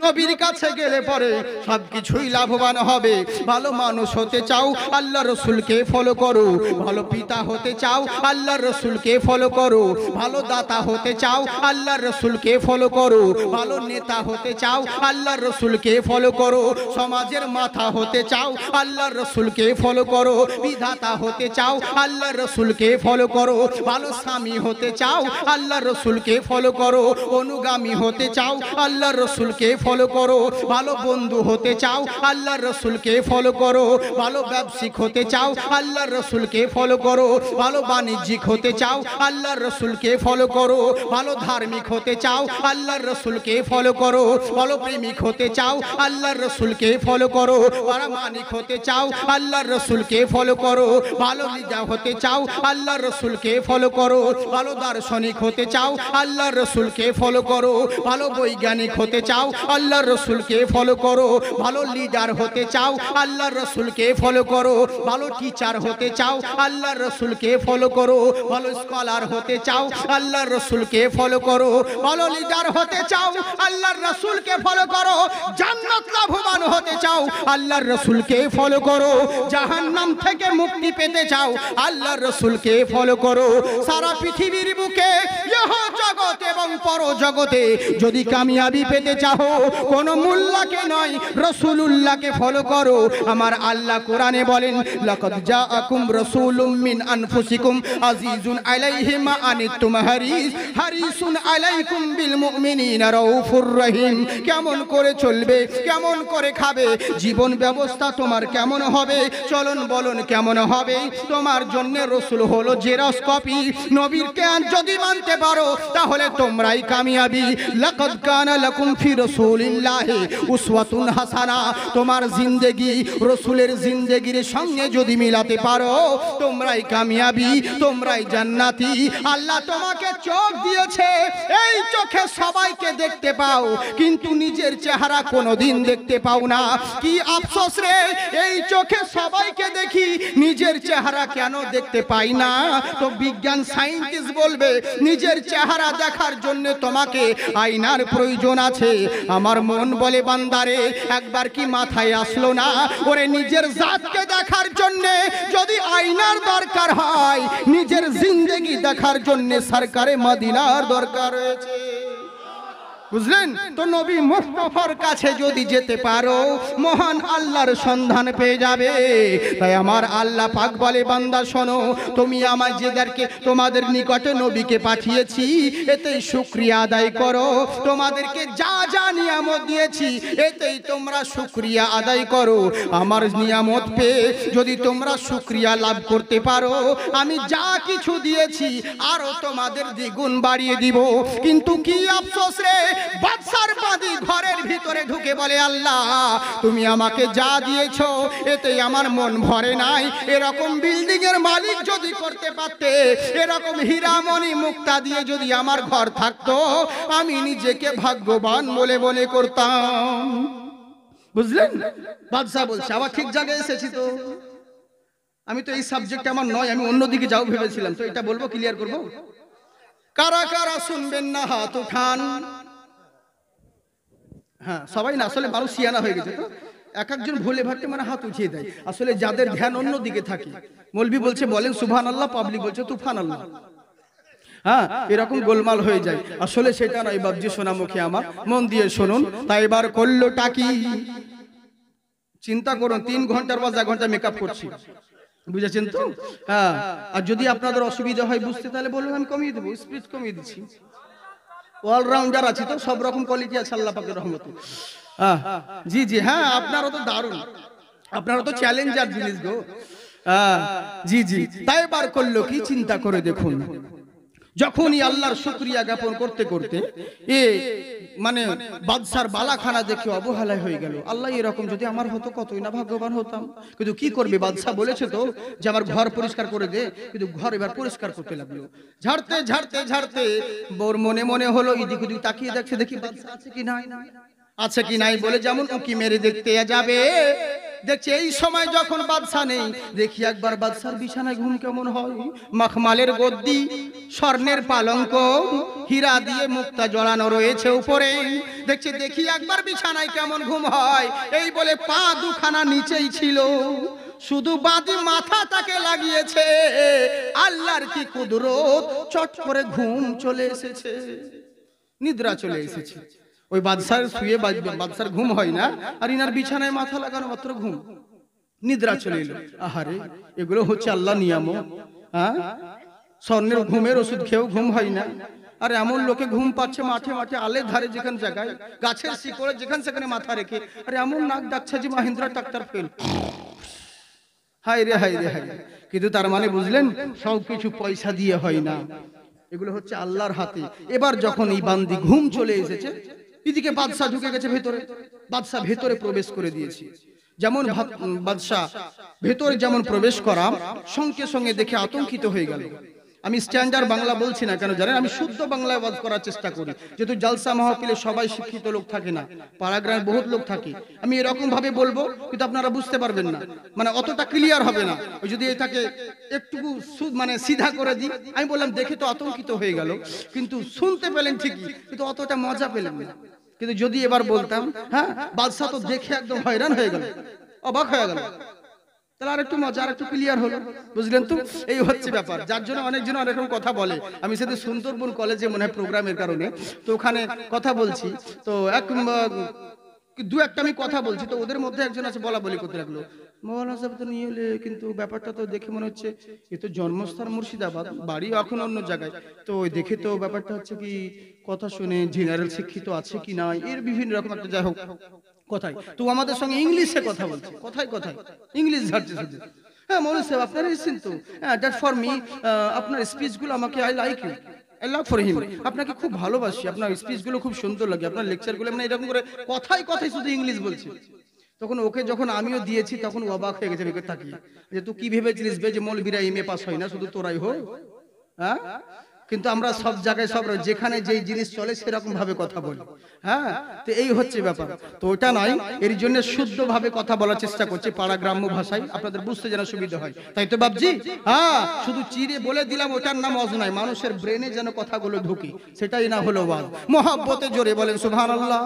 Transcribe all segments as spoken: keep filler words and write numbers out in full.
নবীর কাছে গেলে পরে সবকিছুই লাভবান হবে। ভালো মানুষ হতে চাও, আল্লাহ রসুলকে ফলো করো। ভালো পিতা হতে চাও, আল্লাহ রসুলকে ফলো করো। ভালো দাতা হতে চাও, আল্লাহ রসুলকে ফলো করো। ভালো নেতা হতে চাও, আল্লাহ রসুলকে ফলো করো। সমাজের মাথা হতে চাও, আল্লাহ রসুলকে ফলো করো। বিধাতা হতে চাও, আল্লাহ রসুলকে ফলো করো। ভালো স্বামী হতে চাও, আল্লাহ রসুলকে ফলো করো। অনুগামী হতে চাও, আল্লাহ রসুলকে ফলো করো। ভালো বন্ধু হতে চাও, আল্লাহ রসুলকে ফলো করো। ভালো ব্যবসায়িক হতে চাও, আল্লাহ রসুলকে ফলো করো। ভালো বাণিজ্যিক হতে চাও, আল্লাহ রসুলকে ফলো করো। ভালো ধার্মিক হতে চাও, আল্লাহ রসুলকে ফলো করো। ভালো প্রেমিক হতে চাও, আল্লাহ রসুলকে ফলো করো। ভালো মানিক হতে চাও, আল্লাহ রসুলকে ফলো করো। ভালো লিডার হতে চাও, আল্লাহ রসুলকে ফলো করো। ভালো দার্শনিক হতে চাও, আল্লাহ রসুলকে ফলো করো। ভালো বৈজ্ঞানিক হতে চাও, আল্লাহ রসুলকে ফলো করো। ভালো লিডার হতে চাও, আল্লাহ রসুলকে ফলো করো। ভালো টিচার হতে চাও, আল্লাহ রসুলকে ফলো করো। ভালো স্কলার হতে চাও, আল্লাহ রসুলকে ফলো করো। ভালো লিডার হতে চাও, আল্লাহর রসুলকে ফলো করো। জান্নাত লাভবান হতে চাও, আল্লাহর রসুলকে ফলো করো। জাহান্নাম থেকে মুক্তি পেতে চাও, আল্লাহর রসুলকে ফলো করো। সারা পৃথিবীর বুকে ইহ জগৎ এবং পর জগতে যদি কামিয়াবি পেতে চাও, কোন মোল্লাকে নয়, রাসূলুল্লাহকে ফলো করো। আমার আল্লাহ কোরআনে বলেন, লাকাদ জাআকুম রাসূলুম মিন আনফুসিকুম আজিজুন আলাইহি মা আনিতুম হারিস হারিসুন আলাইকুম বিল মুমিনিনা রাউফুর রহিম। কেমন করে চলবে, কেমন করে খাবে, জীবন ব্যবস্থা তোমার কেমন হবে, চলন বলন কেমন হবে, তোমার জন্য রাসূল হলো জেরক্স কপি। নবীর জ্ঞান যদি মানতে পারো তাহলে তোমরাই কামিয়াবি। লাকাদ কানা লাকুম ফি রাসূলিল্লাহি উসওয়াতুন হাসানা। তোমার জিন্দেগি রাসূলের জিন্দেগির সঙ্গে যদি মিলাতে পারো তোমরাই কামিয়াবি, তোমরাই জান্নাতি। আল্লাহ তোমাকে চোখ দিয়েছে, এই চোখে সবাইকে দেখতে পাও কিন্তু নিজের চেহারা কোনোদিন দেখতে পাও না। কি আফসোস রে, এই চোখে সবাইকে দেখি, নিজের চেহারা কেন দেখতে পাই না? তো বিজ্ঞান সায়েন্টিস্ট বলবে নিজের চেহারা দেখার জন্য তোমাকে আয়নার প্রয়োজন আছে। আমার মন বলে বান্দারে, একবার কি মাথায় আসলো না, ওরে নিজের জাতকে দেখার জন্য যদি আয়নার দরকার হয়, নিজের জিন্দেগি দেখার জন্য সরকারে মদিনার দরকার রয়েছে। বুঝলেন তো? নবী মুস্তাফার কাছে যদি যেতে পারো মহান আল্লাহর সন্ধান পেয়ে যাবে। তাই আমার আল্লাহ পাক বলে, বান্দা শোনো, তুমি আমার যেদেরকে তোমাদের নিকটে নবীকে পাঠিয়েছি এতেই শুকরিয়া আদায় করো। তোমাদেরকে যা যা নিয়ামত দিয়েছি এতেই তোমরা শুকরিয়া আদায় করো। আমার নিয়ামত পেয়ে যদি তোমরা শুকরিয়া লাভ করতে পারো, আমি যা কিছু দিয়েছি আরো তোমাদের দ্বিগুণ বাড়িয়ে দিব। কিন্তু কি আফসোস রে, বাদশার বাদী ঘরের ভিতরে ঢুকে বলে, আল্লাহ তুমি আমাকে যা দিয়েছো এতেই আমার মন ভরে নাই। এরকম বিল্ডিং এর মালিক যদি করতে পারতে, এরকম হীরামণি মুক্তা দিয়ে যদি আমার ঘর থাকতো, আমি নিজেকে ভাগ্যবান বলে মনে করতাম। বুঝলেন? বাদশা বলছে, আবার ঠিক জায়গায় এসেছি তো। আমি তো এই সাবজেক্ট আমার নয়, আমি অন্যদিকে যাও ভেবেছিলাম। তো এটা বলবো, ক্লিয়ার করবো। কারা কারা শুনবেন না হাত উঠান। হ্যাঁ, সবাই না, আসলে মানুষ সিয়ানা হয়ে গেছে তো এক একজন ভুলে ভাটে মানে হাত উঠিয়ে দেয়। আসলে যাদের ধ্যান অন্য দিকে থাকে, মৌলবি বলছে বলেন সুবহানাল্লাহ, পাবলিক বলছে তুফান আল্লাহ। হ্যাঁ, এরকম গোলমাল হয়ে যায়। আসলে সেটা নয় বাবজি, সোনামুখী আমার, মন দিয়ে শুনুন। তাই এবার করলোটা কি চিন্তা করুন। তিন ঘন্টার পর এক ঘন্টা মেকআপ করছি, বুঝেছেন তো? হ্যাঁ, আর যদি আপনাদের অসুবিধা হয় বুঝতে, তাহলে বলুন, আমি কমিয়ে দেবো, স্পিড কমিয়ে দিচ্ছি। অলরাউন্ডার আছে তো, সব রকম কোয়ালিটি আছে আল্লাহ পাকের রহমতে। হ্যাঁ জি জি, হ্যাঁ আপনারও তো দারুণ, আপনারও তো চ্যালেঞ্জার জিনিস গো। হ্যাঁ জি জি। তাই বার করলো কি, চিন্তা করে দেখুন। যখনই আল্লাহর শুকরিয়া জ্ঞাপন করতে করতে এ মানে বাদশার বালাখানা দেখে অবহেলায় হয়ে গেল। আল্লাহ এরকম যদি আমার হতো কতই না ভাগ্যবান হতাম। কিন্তু কি করবে, বাদশা বলেছে তো যে আমার ঘর পরিষ্কার করে দে, কিন্তু ঘর এবার পরিষ্কার করতে লাগলো। ঝাড়তে ঝাড়তে ঝাড়তে বোর মনে মনে হলো এদিক ওদিক তাকিয়ে দেখছে, দেখি বাদশা আছে কি নাই, আছে কি নাই বলে যেমন উকি মেরে দেখতে যাবে, দেখছি এই সময় যখন বাদশা নেই, দেখি একবার বাদশার বিছানায় ঘুম কেমন হয়। মখমলের গদ্দি, স্বর্ণের পালঙ্ক, হীরা দিয়ে মুক্তা জড়ানো রয়েছে উপরে। দেখছি দেখি একবার বিছানায় কেমন ঘুম হয়। এই বলে পা দুখানা নিচেই ছিল, শুধু বাদি মাথা তাকে লাগিয়েছে। আল্লাহর কি কুদরত, চট করে ঘুম চলে এসেছে, নিদ্রা চলে এসেছে। ওই বাদশার শুয়ে বাদশার ঘুম হয় না, আর ইনার বিছানায় মাথা লাগানো মাত্র ঘুম, নিদ্রা চলে এলো। আহারে, এগুলো হচ্ছে আল্লাহ নিয়ামত। হ্যাঁ, স্বর্ণের ঘুমের ওষুধ খেয়েও ঘুম হয় না। আর এমন লোকে ঘুম পাচ্ছে মাঠে মাঠে, আলের ধারে, যেখানে জায়গায়, গাছের শিকড়ে যেখানে সেখানে মাথা রেখে। আর এমন নাক ডাকছে যে মাহিন্দ্রা ডাক্তার ফেল। হাই রে হাই রে হাই। কিন্তু তার মানে বুঝলেন, সবকিছু পয়সা দিয়ে হয় না, এগুলো হচ্ছে আল্লাহর হাতে। এবার যখন এই বান্দি ঘুম চলে এসেছে, এদিকে বাদশা ঢুকে গেছে ভেতরে। বাদশা ভেতরে প্রবেশ করে দিয়েছে। যেমন বাদশা ভেতরে যেমন প্রবেশ করা, সঙ্গে সঙ্গে দেখে আতঙ্কিত হয়ে গেল। আমি স্ট্যান্ডার্ড বাংলা বলছি না, কেন জানেন? আমি শুদ্ধ বাংলায় ওয়াজ করার চেষ্টা করি, যেহেতু জালসা মাহফিলে সবাই শিক্ষিত লোক থাকে না, পাড়াগ্রামে বহুত লোক থাকে। আমি এরকম ভাবে বলবো, কিন্তু আপনারা বুঝতে পারবেন না, মানে অতটা ক্লিয়ার হবে না। ওই যদি এটাকে একটুকু মানে সিধা করে দিই, আমি বললাম দেখে তো আতঙ্কিত হয়ে গেল, কিন্তু শুনতে পেলেন ঠিকই, কিন্তু অতটা মজা পেলেন না। কিন্তু যদি এবার বলতাম, হ্যাঁ, বাদশা তো দেখে একদম হয়রান হয়ে গেল, অবাক হয়ে গেল, তাহলে আর একটু মজা, আর একটু ক্লিয়ার হলো। বুঝলেন তো? এই হচ্ছে ব্যাপার, যার জন্য অনেকজন অনেক রকম কথা বলে। আমি সেদিন সুন্দরবন কলেজে মনে হয় প্রোগ্রামের কারণে, তো ওখানে কথা বলছি, তো এক দু একটা আমি কথা বলছি, তো ওদের মধ্যে একজন আছে বলা বলি করতে লাগলো, মৌলানা সাহেব তো নিয়ে এলে, কিন্তু ব্যাপারটা তো দেখে মনে হচ্ছে এ তো জন্মস্থান মুর্শিদাবাদ, বাড়ি এখন অন্য জায়গায়, তো ওই দেখে তো ব্যাপারটা হচ্ছে কি, কথা শুনে জেনারেল শিক্ষিত আছে কি না, এর বিভিন্ন রকম একটা, যাই হোক কথাই, তো আমাদের সঙ্গে ইংলিশে কথা বলছে, কথাই কথাই ইংলিশ ঝাড়ছে শুধু। হ্যাঁ মৌলানা সাহেব আপনারা এসেছেন তো, হ্যাঁ দ্যাট ফর মি, আপনার স্পিচগুলো আমাকে, I like you, I love for him, আপনাকে খুব ভালোবাসি, আপনার স্পিচগুলো খুব সুন্দর লাগে, আপনার লেকচারগুলো, মানে এরকম করে কথাই কথাই শুধু ইংলিশ বলছে। তখন ওকে যখন আমিও দিয়েছি, তখন অবাক হয়ে গেছে, বেকে তাকিয়ে, যে তুই কি ভেবেছিলিস বে, যে মৌলবীরা এম এ পাস হয় না, শুধু তোরাই হোক? হ্যাঁ, কিন্তু আমরা সব জায়গায়, সব যেখানে যেই জিনিস চলে সেরকম ভাবে কথা বলি। হ্যাঁ, তো এই হচ্ছে ব্যাপার। তো ওটা নয়, এর জন্য শুদ্ধ ভাবে কথা বলার চেষ্টা করছি, পাড়া গ্রাম্য ভাষায়, আপনাদের বুঝতে যেন সুবিধা হয়, তাই তো বাবজি? হ্যাঁ, শুধু চিড়ে বলে দিলাম, ওটার নাম ওয়াজ নয়, মানুষের ব্রেনে যেন কথাগুলো ঢুকে, সেটাই না হলো ওয়াজ। মহব্বতে জোরে বলেন সুবহানাল্লাহ।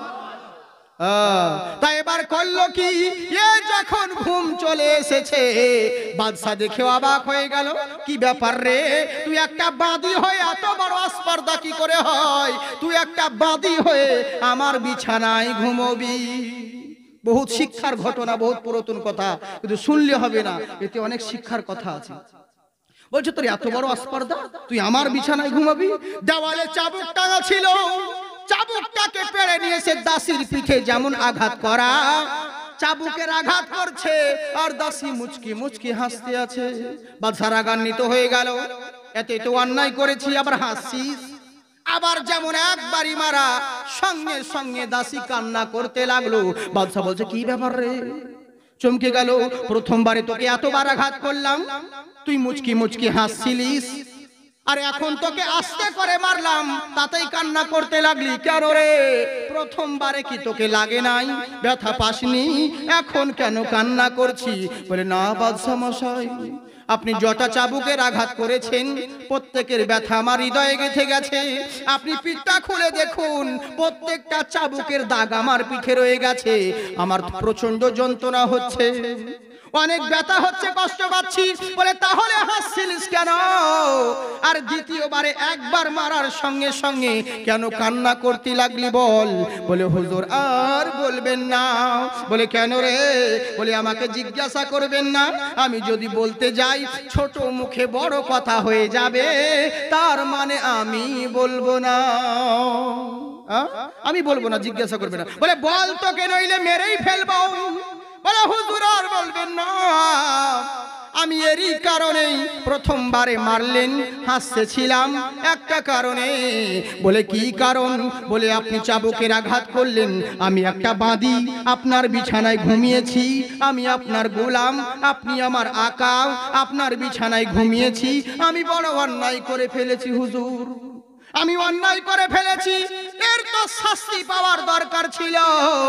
তাই এবার করলো কি, এ যখন ঘুম চলে এসেছে, বাদশা দেখে অবাক হয়ে গেল, কি ব্যাপার রে, তুই একটা বাদী হয়ে এত বড় আসপর্দা কি করে হয়? তুই একটা বাদী হয়ে আমার বিছানায় ঘুমোবি। বহুত শিক্ষার ঘটনা, বহুত পুরাতন কথা, কিন্তু শুনলে হবে না, এতে অনেক শিক্ষার কথা আছে। বলছে তোর এত বড় আসপর্দা, তুই আমার বিছানায় ঘুমাবি? দেওয়ালে চাবুক টাঙা ছিল, চাবুকটাকে পেড়ে নিয়েছে দাসীর পিঠে যেমন আঘাত করা, চাবুকের আঘাত করছে, আর দাসী মুচকি মুচকি হাসতে আছে। বাদশা রাগান্বিত হয়ে গেল, এতে তো অন্যায় করেছি, আবার হাসছিস? আবার যেমন একবারই মারা, সঙ্গে সঙ্গে দাসী কান্না করতে লাগলো। বাদশা বলছে কি ব্যাপার রে? চমকে গেল, প্রথমবারে তোকে এতবার আঘাত করলাম, তুই মুচকি মুচকি হাসছিলিস, আর এখন তোকে আস্তে করে মারলাম, তাতেই কান্না করতে লাগলি কেন রে? প্রথমবারে কি তোকে লাগে নাই, ব্যথা পাসনি, এখন কেন কান্না করছি? বলে না বাদশা মশাই, আপনি যটা চাবুকের আঘাত করেছেন, প্রত্যেকের ব্যথা আমার হৃদয়ে গেঁথে গেছে। আপনি পিঠটা খুলে দেখুন, প্রত্যেকটা চাবুকের দাগ আমার পিঠে রয়ে গেছে, আমার প্রচন্ড যন্ত্রণা হচ্ছে, অনেক ব্যথা হচ্ছে, কষ্ট পাচ্ছি। বলে তাহলে হাসছিলিস কেন? আর দ্বিতীয়বারে একবার মারার সঙ্গে সঙ্গে কেন কান্না করতে লাগলি বল? বলে হুজুর আর বলবেন না। বলে কেন রে? বলে আমাকে জিজ্ঞাসা করবেন না, আমি যদি বলতে যাই ছোট মুখে বড় কথা হয়ে যাবে, তার মানে আমি বলবো না, আমি বলবো না, জিজ্ঞাসা করবে না। বলে বল তোকে, নইলে মেরেই ফেলবো। বলে হুজুর আর বলবেন না, আমি এরই কারণেই প্রথমবারে মারলেন হাসতেছিলাম একটা কারণে। বলে কি কারণ? বলে আপনি চাবুকের আঘাত করলেন, আমি একটা বাদী, আপনার বিছানায় ঘুমিয়েছি, আমি আপনার গোলাম, আপনি আমার আকা, আপনার বিছানায় ঘুমিয়েছি, আমি বড় অন্যায় করে ফেলেছি হুজুর, আমি অন্যায় করে ফেলেছি। এর তো শাস্তি পাওয়ার দরকার ছিল,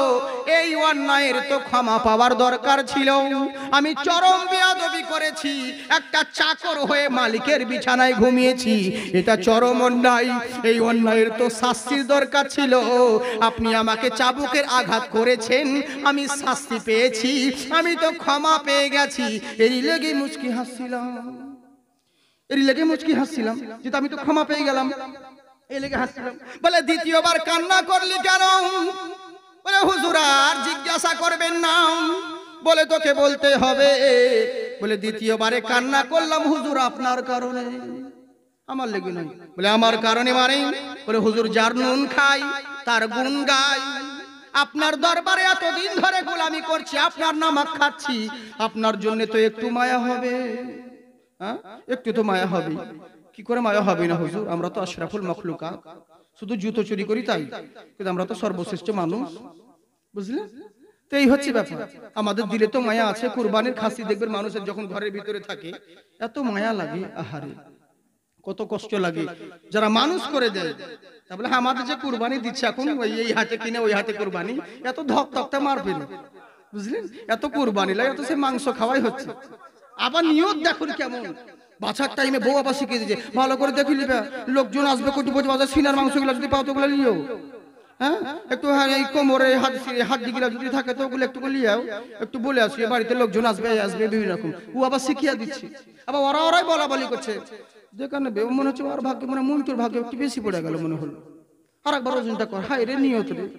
এই অন্যায়ের তো ক্ষমা পাওয়ার দরকার ছিল। আমি চরম বেয়াদবি করেছি, একটা চাকর হয়ে মালিকের বিছানায় ঘুমিয়েছি, এটা চরম অন্যায়। এই অন্যায়ের তো শাস্তির দরকার ছিল। আপনি আমাকে চাবুকের আঘাত করেছেন, আমি শাস্তি পেয়েছি, আমি তো ক্ষমা পেয়ে গেছি। এরই লেগে মুচকি হাসছিলাম, এরই লেগে মুচকি হাসছিলাম যে আমি তো ক্ষমা পেয়ে গেলাম, এই লেগে হাসছিলাম। বলে দ্বিতীয়বার কান্না করলি কেন? বলে হুজুর আর জিজ্ঞাসা করবেন না, বলে তোকে বলতে হবে। বলে দ্বিতীয়বারে কান্না করলাম হুজুর আপনার কারণে, আমার লেগে নয়। বলে আমার কারণে মানে? বলে হুজুর যার নুন খাই তার গুণ গাই, আপনার দরবারে এতদিন ধরে গোলামি করছি, আপনার নামাক খাচ্ছি, আপনার জন্য তো একটু মায়া হবে, হ্যাঁ একটু তো মায়া হবে। কি করে মায়া হবে না হুজুর? আমরা তো আশরাফুল মাখলুকাত, শুধু জুতো চুরি করি তাই, কিন্তু আমরা তো সর্বশ্রেষ্ঠ মানুষ, বুঝলেন? তো এই হচ্ছে ব্যাপার, আমাদের দিলে তো মায়া আছে। কুরবানির খাসি দেখবেন মানুষের যখন ঘরের ভিতরে থাকে এত মায়া লাগে, আহারে কত কষ্ট লাগে যারা মানুষ করে দেয়। তাহলে আমাদের যে কুরবানি দিচ্ছে এখন এই হাতে কিনে ওই হাতে কুরবানি, এত ধক ধকটা মার পেল, বুঝলেন? এত কুরবানি লাগে, এত সে মাংস খাওয়াই হচ্ছে। আবার নিয়ত দেখুন কেমন, বাছার টাইমে বউ আবার শিখিয়ে দিচ্ছে, ভালো করে দেখি লিবা, লোকজন আসবে কোটি কোটি বাজার সিনার মাংস গুলা যদি পাও তো ওগুলো লিও, হ্যাঁ একটু হ্যাঁ এই কোমরে হাত হাত দিগুলা যদি থাকে তো ওগুলো একটু লিয়াও, একটু বলে আসি বাড়িতে লোকজন আসবে আসবে বিভিন্ন রকম, ও আবার শিখিয়ে দিচ্ছে। আবার ওরা ওরাই বলা বলি করছে, যেখানে মনে হচ্ছে ওর ভাগ্য মানে মন্ত্রীর ভাগ্য একটু বেশি পড়ে গেল মনে হলো। আর একবার ওজনটা কর, হাই রে নিয়ত রে,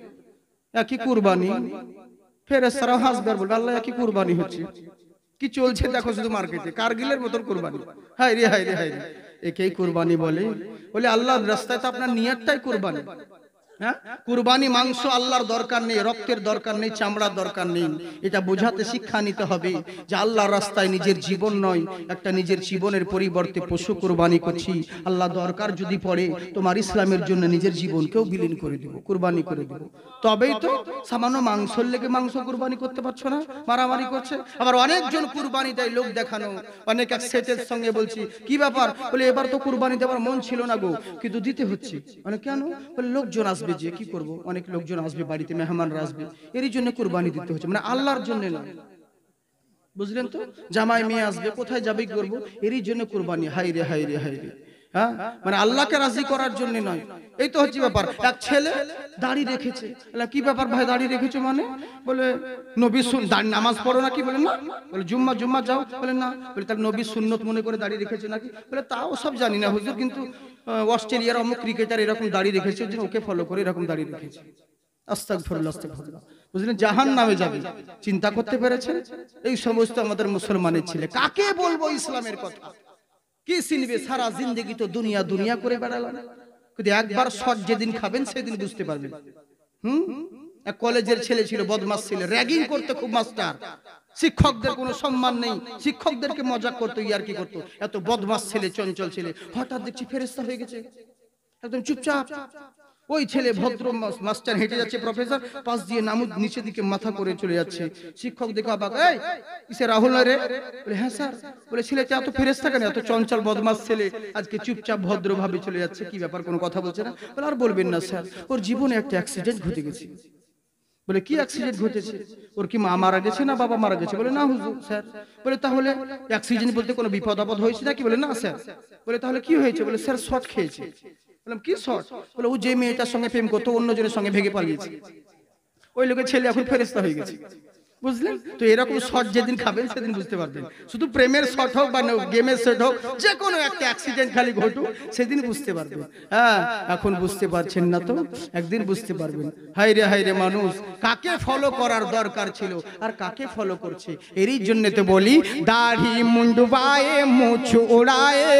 একই কুরবানি। ফেরেশতারা হাসবে আর বলবে আল্লাহ একই কুরবানি হচ্ছে, কি চলছে দেখো শুধু মার্কেটে, কারগিলের মতন কুরবানি। হাই রে হাই রে হাই রে, একেই কুরবানি বলে? বলে আল্লাহর রাস্তায় তো আপনার নিয়তটাই কুরবানি। হ্যাঁ কুরবানি মাংস আল্লাহর দরকার নেই, রক্তের দরকার নেই, চামড়ার দরকার নেই। এটা বোঝাতে শিক্ষা নিতে হবে যে আল্লাহর রাস্তায় নিজের জীবন নয়, একটা নিজের জীবনের পরিবর্তে পশু কুরবানি করছি। আল্লাহ দরকার যদি পড়ে তোমার ইসলামের জন্য নিজের জীবনকেও বিলীন করে দেব, কুরবানি করে দেব। তবেই তো সামান্য মাংসর লেগে মাংস কুরবানি করতে পারছো না, মারামারি করছে। আবার অনেকজন কুরবানি দেয় লোক দেখানো, অনেক এক সেটের সঙ্গে বলছি কি ব্যাপার? বলে এবার তো কুরবানি দেওয়ার মন ছিল না গো, কিন্তু দিতে হচ্ছে। মানে কেন? বলে লোকজন আসবে, যে কি করব, অনেক লোকজন আসবে বাড়িতে, মেহমানরা আসবে, এরই জন্য কুরবানি দিতে হচ্ছে, মানে আল্লাহর জন্য নয়, বুঝলেন তো? জামাই মেয়ে আসবে, কোথায় যাবে কি করবো, এরই জন্য কুরবানি। হাই রে হাই রে হাই রে, হ্যাঁ মানে আল্লাহকে রাজি করার জন্য নয়। এই তো হচ্ছে ব্যাপার। এক ছেলে দাড়ি রেখেছে, কি ব্যাপার ভাই দাড়ি রেখেছো মানে? বলে নবী নামাজ পড়ো নাকি? বলে না। বলে জুম্মা জুম্মা যাও? বলে না। বলে তার নবী সুন্নত মনে করে দাড়ি রেখেছে নাকি? বলে তাও সব জানি না হুজুর, কিন্তু অস্ট্রেলিয়ার অমুক ক্রিকেটার এরকম দাড়ি রেখেছে, ওকে ফলো করে এরকম দাড়ি রেখেছে। আস্তাগফিরুল্লাহ আস্তাগফিরুল্লাহ, বুঝলেন? জাহান্নামে যাবে। চিন্তা করতে পেরেছেন? এই সমস্ত আমাদের মুসলমানের ছেলে, কাকে বলবো ইসলামের কথা? কি চিনবে? সারা জিন্দেগি তো দুনিয়া দুনিয়া করে বেড়ালাম, কিন্তু একবার শট যেদিন খাবেন সেদিন বুঝতে পারবেন। হুম এক কলেজের ছেলে ছিল, বদমাস ছিল, র্যাগিং করতে খুব মাস্টার, শিক্ষকদের কোনো সম্মান নেই, শিক্ষকদেরকে মজাক করতো, ইয়ার্কি করতো, এত বদমাস ছেলে, চঞ্চল ছেলে। হঠাৎ দেখছি ফেরেশতা হয়ে গেছে, একদম চুপচাপ। ওই ছেলে ভদ্র মাস্টার হেঁটে যাচ্ছে, প্রফেসর পাশ দিয়ে নামুদ নিচে দিকে মাথা করে চলে যাচ্ছে। শিক্ষক দেখে অবাক, এই ইসে রাহুল নয় রে? বলে হ্যাঁ স্যার। বলে ছেলেটা এত ফেরেশতা কেন? এত চঞ্চল বদমাস ছেলে আজকে চুপচাপ ভদ্র ভাবে চলে যাচ্ছে, কি ব্যাপার, কোনো কথা বলছে না? বলে আর বলবেন না স্যার, ওর জীবনে একটা অ্যাক্সিডেন্ট ঘটে গেছে। বলে কি অ্যাক্সিডেন্ট ঘটেছে? ওর কি মা মারা গেছে না বাবা মারা গেছে? বলে না হুজুর স্যার। বলে তাহলে অ্যাক্সিডেন্ট বলতে কোনো বিপদ আপদ হয়েছে নাকি? বলে না স্যার। বলে তাহলে কি হয়েছে? বলে স্যার শট খেয়েছে। বললাম কি শট? বলে ও যে মেয়েটার সঙ্গে প্রেম করতো অন্যজনের সঙ্গে ভেগে পালিয়েছে, ওই লোকের ছেলে এখন ফেরেশতা হয়ে গেছে, বুঝলেন তো? এরকম শট যেদিন খাবেন সেদিন বুঝতে পারবেন। শুধু প্রেমের শট হোক বা গেমের শট হোক, যে কোনো একটা অ্যাক্সিডেন্ট খালি ঘটুক সেদিন বুঝতে পারবেন। হ্যাঁ এখন বুঝতে পারছেন না তো, একদিন বুঝতে পারবেন। হাই রে হাই রে মানুষ, কাকে ফলো করার দরকার ছিল আর কাকে ফলো করছে। এরই জন্য তো বলি, দাড়ি মুंडवाए मूछ उड़ाए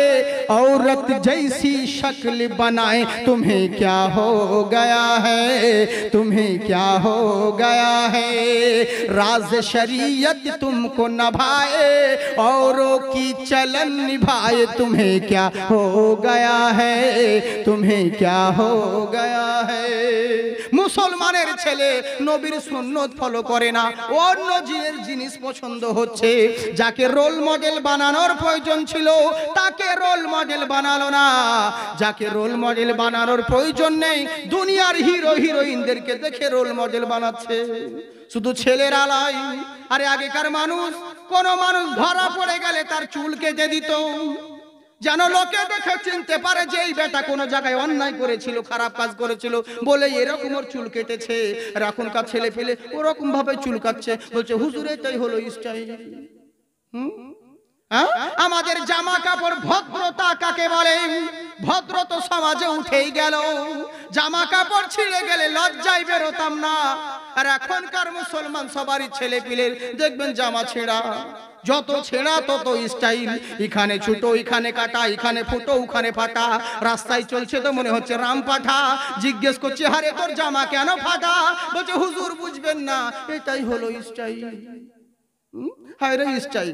औरत जैसी शक्ल बनाए, तुम्हें क्या हो गया है, तुम्हें क्या हो गया है, राज शरीयत तुमको नभाए औरों की चलन निभाए, तुम्हें क्या हो गया है, तुम्हें क्या हो गया है। মুসলমানের ছেলে নবীর সুন্নত ফলো করে না, অন্য জিনের জিনিস পছন্দ হচ্ছে। যাকে রোল মডেল বানানোর প্রয়োজন ছিল তাকে রোল মডেল বানালো না, যাকে রোল মডেল বানানোর প্রয়োজন নেই দুনিয়ার হিরো হিরোইনদেরকে দেখে রোল মডেল বানাচ্ছে। শুধু ছেলের আলাই। আরে আগেকার মানুষ, কোন মানুষ ধরা পড়ে গেলে তার চুল কেটে দিত, যেন লোকে দেখে চিনতে পারে যে এই বেটা কোনো জায়গায় অন্যায় করেছিল, খারাপ কাজ করেছিল বলে এরকম ওর চুল কেটেছে। আর এখনকার ছেলে পেলে ওরকম ভাবে চুল কাটছে, বলছে হুজুর এটাই হলো স্টাইল। হুম, আমাদের জামা কাপড় ভদ্রতা কাকে বলে? ভদ্র তো সমাজে উঠেই গেল, জামা কাপড় ছিঁড়ে গেলে লজ্জায় বেরোতাম না। আর এখনকার মুসলমান সবারই ছেলে পিলের দেখবেন জামা ছেঁড়া, যত ছেঁড়া তত স্টাইল, এখানে ছোট এখানে কাটা, এখানে ফুটো ওখানে ফাটা। রাস্তায় চলছে তো মনে হচ্ছে রাম পাঠা, জিজ্ঞেস করছে হারে তোর জামা কেন ফাটা? বলছে হুজুর বুঝবেন না এটাই হলো স্টাইল। হায় রে স্টাইল,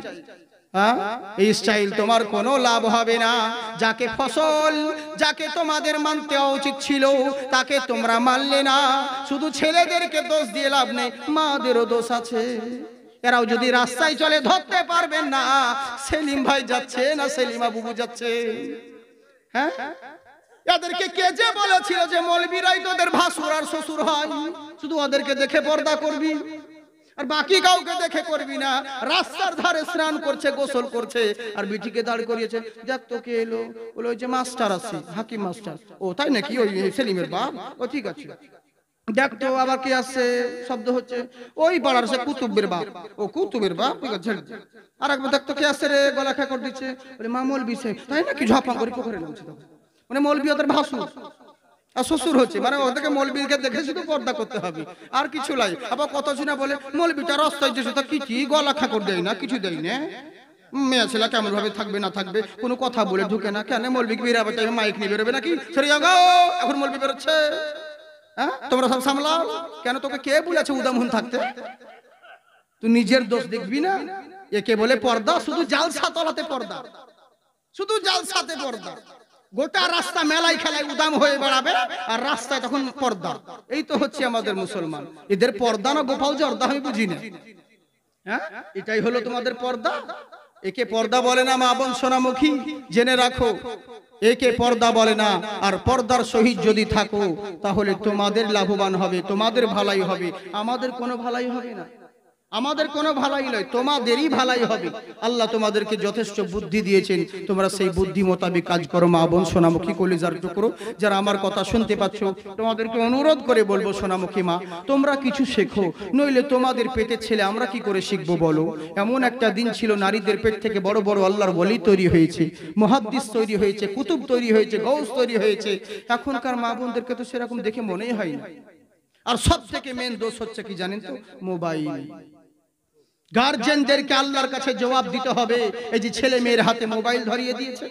এই স্টাইল তোমার কোনো লাভ হবে না। যাকে ফসল, যাকে তোমাদের মানতে উচিত ছিল তাকে তোমরা মানলে না। শুধু ছেলেদেরকে দোষ দিয়ে লাভ নেই, মাদেরও দোষ আছে। এরাও যদি রাস্তায় চলে ধরতে পারবেন না সেলিম ভাই যাচ্ছে না সেলিমা বুবু যাচ্ছে। হ্যাঁ, এদেরকে কে যে বলেছিল যে মৌলবীরাই তোদের ভাসুর আর শ্বশুর হয়, শুধু ওদেরকে দেখে পর্দা করবি আর বাকি কাউকে দেখে করবি না। রাস্তার ধারে স্নান করছে, গোসল করছে, আর বিটিকে দাঁড় করিয়েছে, দেখ তো কে এলো, বলে ওই যে মাস্টার আছে, হাকিম মাস্টার। ও তাই নাকি? ওই সেলিমের বাপ? ও ঠিক আছে, দেখ তো আবার কে আসছে, শব্দ হচ্ছে, ওই পাড়ার সে কুতুবের বাপ। ও কুতুবের বাপ, ঠিক আছে। আর একবার দেখ তো কে আসছে রে, গলা খেকর দিচ্ছে, বলে মা মৌলবি সে, তাই নাকি? ঝাপা করে পুকুরে নামছে, মানে মৌলবি ওদের ভাসুর আর শ্বশুর হচ্ছে, মানে ওদেরকে মৌলবীকে দেখে শুধু পর্দা করতে হবে আর কিছু নাই। আবার কত শুনে বলে মৌলবীটা রাস্তায় যেছে তা কি কি গলা খাকর দেয় না, কিছু দেয় না, মেয়ে ছেলে কেমন ভাবে থাকবে না থাকবে, কোনো কথা বলে ঢুকে না। কেন মৌলবী বেরাবে টাইমে মাইক নিয়ে বেরোবে নাকি? সরে যাও গো, এখন মৌলবী বেরোচ্ছে। হ্যাঁ, তোমরা সব সামলাও। কেন তোকে কে বলেছে উদামহীন থাকতে? তুই নিজের দোষ দেখবি না। একে বলে পর্দা, শুধু জালসা তলাতে পর্দা, শুধু জালসাতে পর্দা। গোটা রাস্তা মেলায় খেলায় উদাম হয়ে বেড়াবে আর রাস্তায় তখন পর্দা। এই তো হচ্ছে আমাদের মুসলমান। এদের পর্দা না গোপাল জর্দা আমি বুঝি না। হ্যাঁ, এটাই হলো তোমাদের পর্দা। একে পর্দা বলে না মা বোন সোনামুখী, জেনে রাখো, একে পর্দা বলে না। আর পর্দার সহিত যদি থাকো তাহলে তোমাদের লাভবান হবে, তোমাদের ভালাই হবে, আমাদের কোনো ভালাই হবে না, আমাদের কোনো ভালাই নয়, তোমাদেরই ভালাই হবে। আল্লাহ তোমাদেরকে যথেষ্ট বুদ্ধি দিয়েছেন, তোমরা সেই বুদ্ধি মোতাবেক কাজ করো। মা বোন সোনামুখী কলিজার টুকরো যারা আমার কথা শুনতে পাচ্ছ, তোমাদেরকে অনুরোধ করে বলবো সোনামুখী মা, তোমরা কিছু শেখো, নইলে তোমাদের পেটের ছেলে আমরা কি করে শিখবো বলো? এমন একটা দিন ছিল নারীদের পেট থেকে বড় বড় আল্লাহর ওয়ালি তৈরি হয়েছে, মুহাদ্দিস তৈরি হয়েছে, কুতুব তৈরি হয়েছে, গৌস তৈরি হয়েছে। এখনকার মা বোনদেরকে তো সেরকম দেখে মনেই হয় না। আর সব থেকে মেন দোষ হচ্ছে কি জানেন তো? মোবাইল। গার্জেনদেরকে আল্লাহর কাছে জবাব দিতে হবে। এই যে ছেলে মেয়ের হাতে মোবাইল ধরিয়ে দিয়েছে,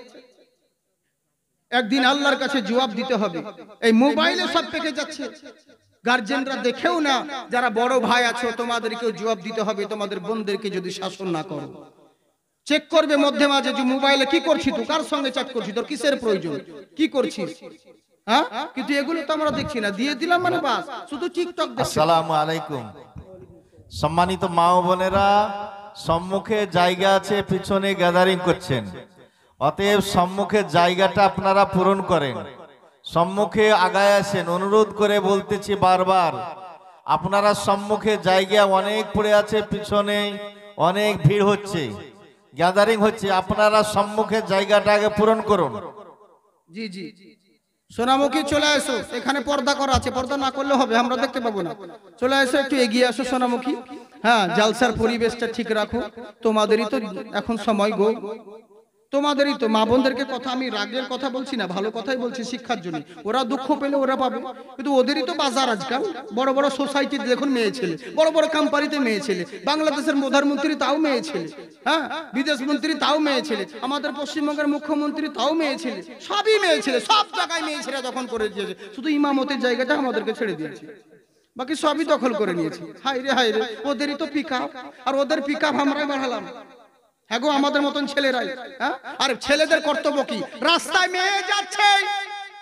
একদিন আল্লাহর কাছে জবাব দিতে হবে। এই মোবাইলে সব পেকে যাচ্ছে, গার্জেনরা দেখেও না। যারা বড় ভাই আছো তোমাদেরকেও জবাব দিতে হবে, তোমাদের বোনদেরকে যদি শাসন না করো। চেক করবে মধ্যে মাঝে যে মোবাইলে কি করছিস, তুই কার সঙ্গে চ্যাট করছিস, তোর কিসের প্রয়োজন, কি করছিস। হ্যাঁ, কিন্তু এগুলো তো আমরা দেখছি না, দিয়ে দিলাম মানে বাস, শুধু টিকটক দেখছি। আসসালামু আলাইকুম। সম্মানিত মা ও বোনেরা, সম্মুখে জায়গা আছে, পিছনে গ্যাদারিং করছেন, অতএব সম্মুখে জায়গাটা আপনারা পূরণ করেন, সম্মুখে আগায় আসেন। অনুরোধ করে বলতেছি বারবার, আপনারা সম্মুখে জায়গা অনেক পড়ে আছে, পিছনে অনেক ভিড় হচ্ছে, গ্যাদারিং হচ্ছে, আপনারা সম্মুখে জায়গাটা আগে পূরণ করুন। জি জি, সোনামুখী চলে আসো, এখানে পর্দা করা আছে, পর্দা না করলে হবে, আমরা দেখতে পাবো না। চলে আসো, একটু এগিয়ে আসো সোনামুখী। হ্যাঁ, জালসার পরিবেশটা ঠিক রাখো, তোমাদেরই তো এখন সময় গো, তোমাদেরই তো। মা বোনদেরকে কথা আমি রাগের কথা বলছি না, ভালো কথাই বলছি, শিক্ষার জন্য। ওরা দুঃখ পেলে ওরা পাবে, কিন্তু ওদেরই তো বাজার আজকাল। বড় বড় সোসাইটিতে দেখুন মেয়ে ছেলে, বড় বড় কোম্পানিতে মেয়ে ছেলে, বাংলাদেশের প্রধানমন্ত্রী তাও মেয়ে ছেলে, হ্যাঁ, বিদেশ মন্ত্রী তাও মেয়ে ছেলে, আমাদের পশ্চিমবঙ্গের মুখ্যমন্ত্রী তাও মেয়ে ছেলে, সবই মেয়ে ছেলে, সব জায়গায় মেয়ে ছেলে দখল করে দিয়েছে। শুধু ইমামতের জায়গাটা আমাদেরকে ছেড়ে দিয়েছে, বাকি সবই দখল করে নিয়েছে। হাই রে হাই রে, ওদেরই তো পিক আপ, আর ওদের পিক আপ আমরাই বাড়ালাম। হ্যাঁ গো, আমাদের মতন ছেলেরাই। হ্যাঁ, আর ছেলেদের কর্তব্য কি? রাস্তায় মেয়ে যাচ্ছে,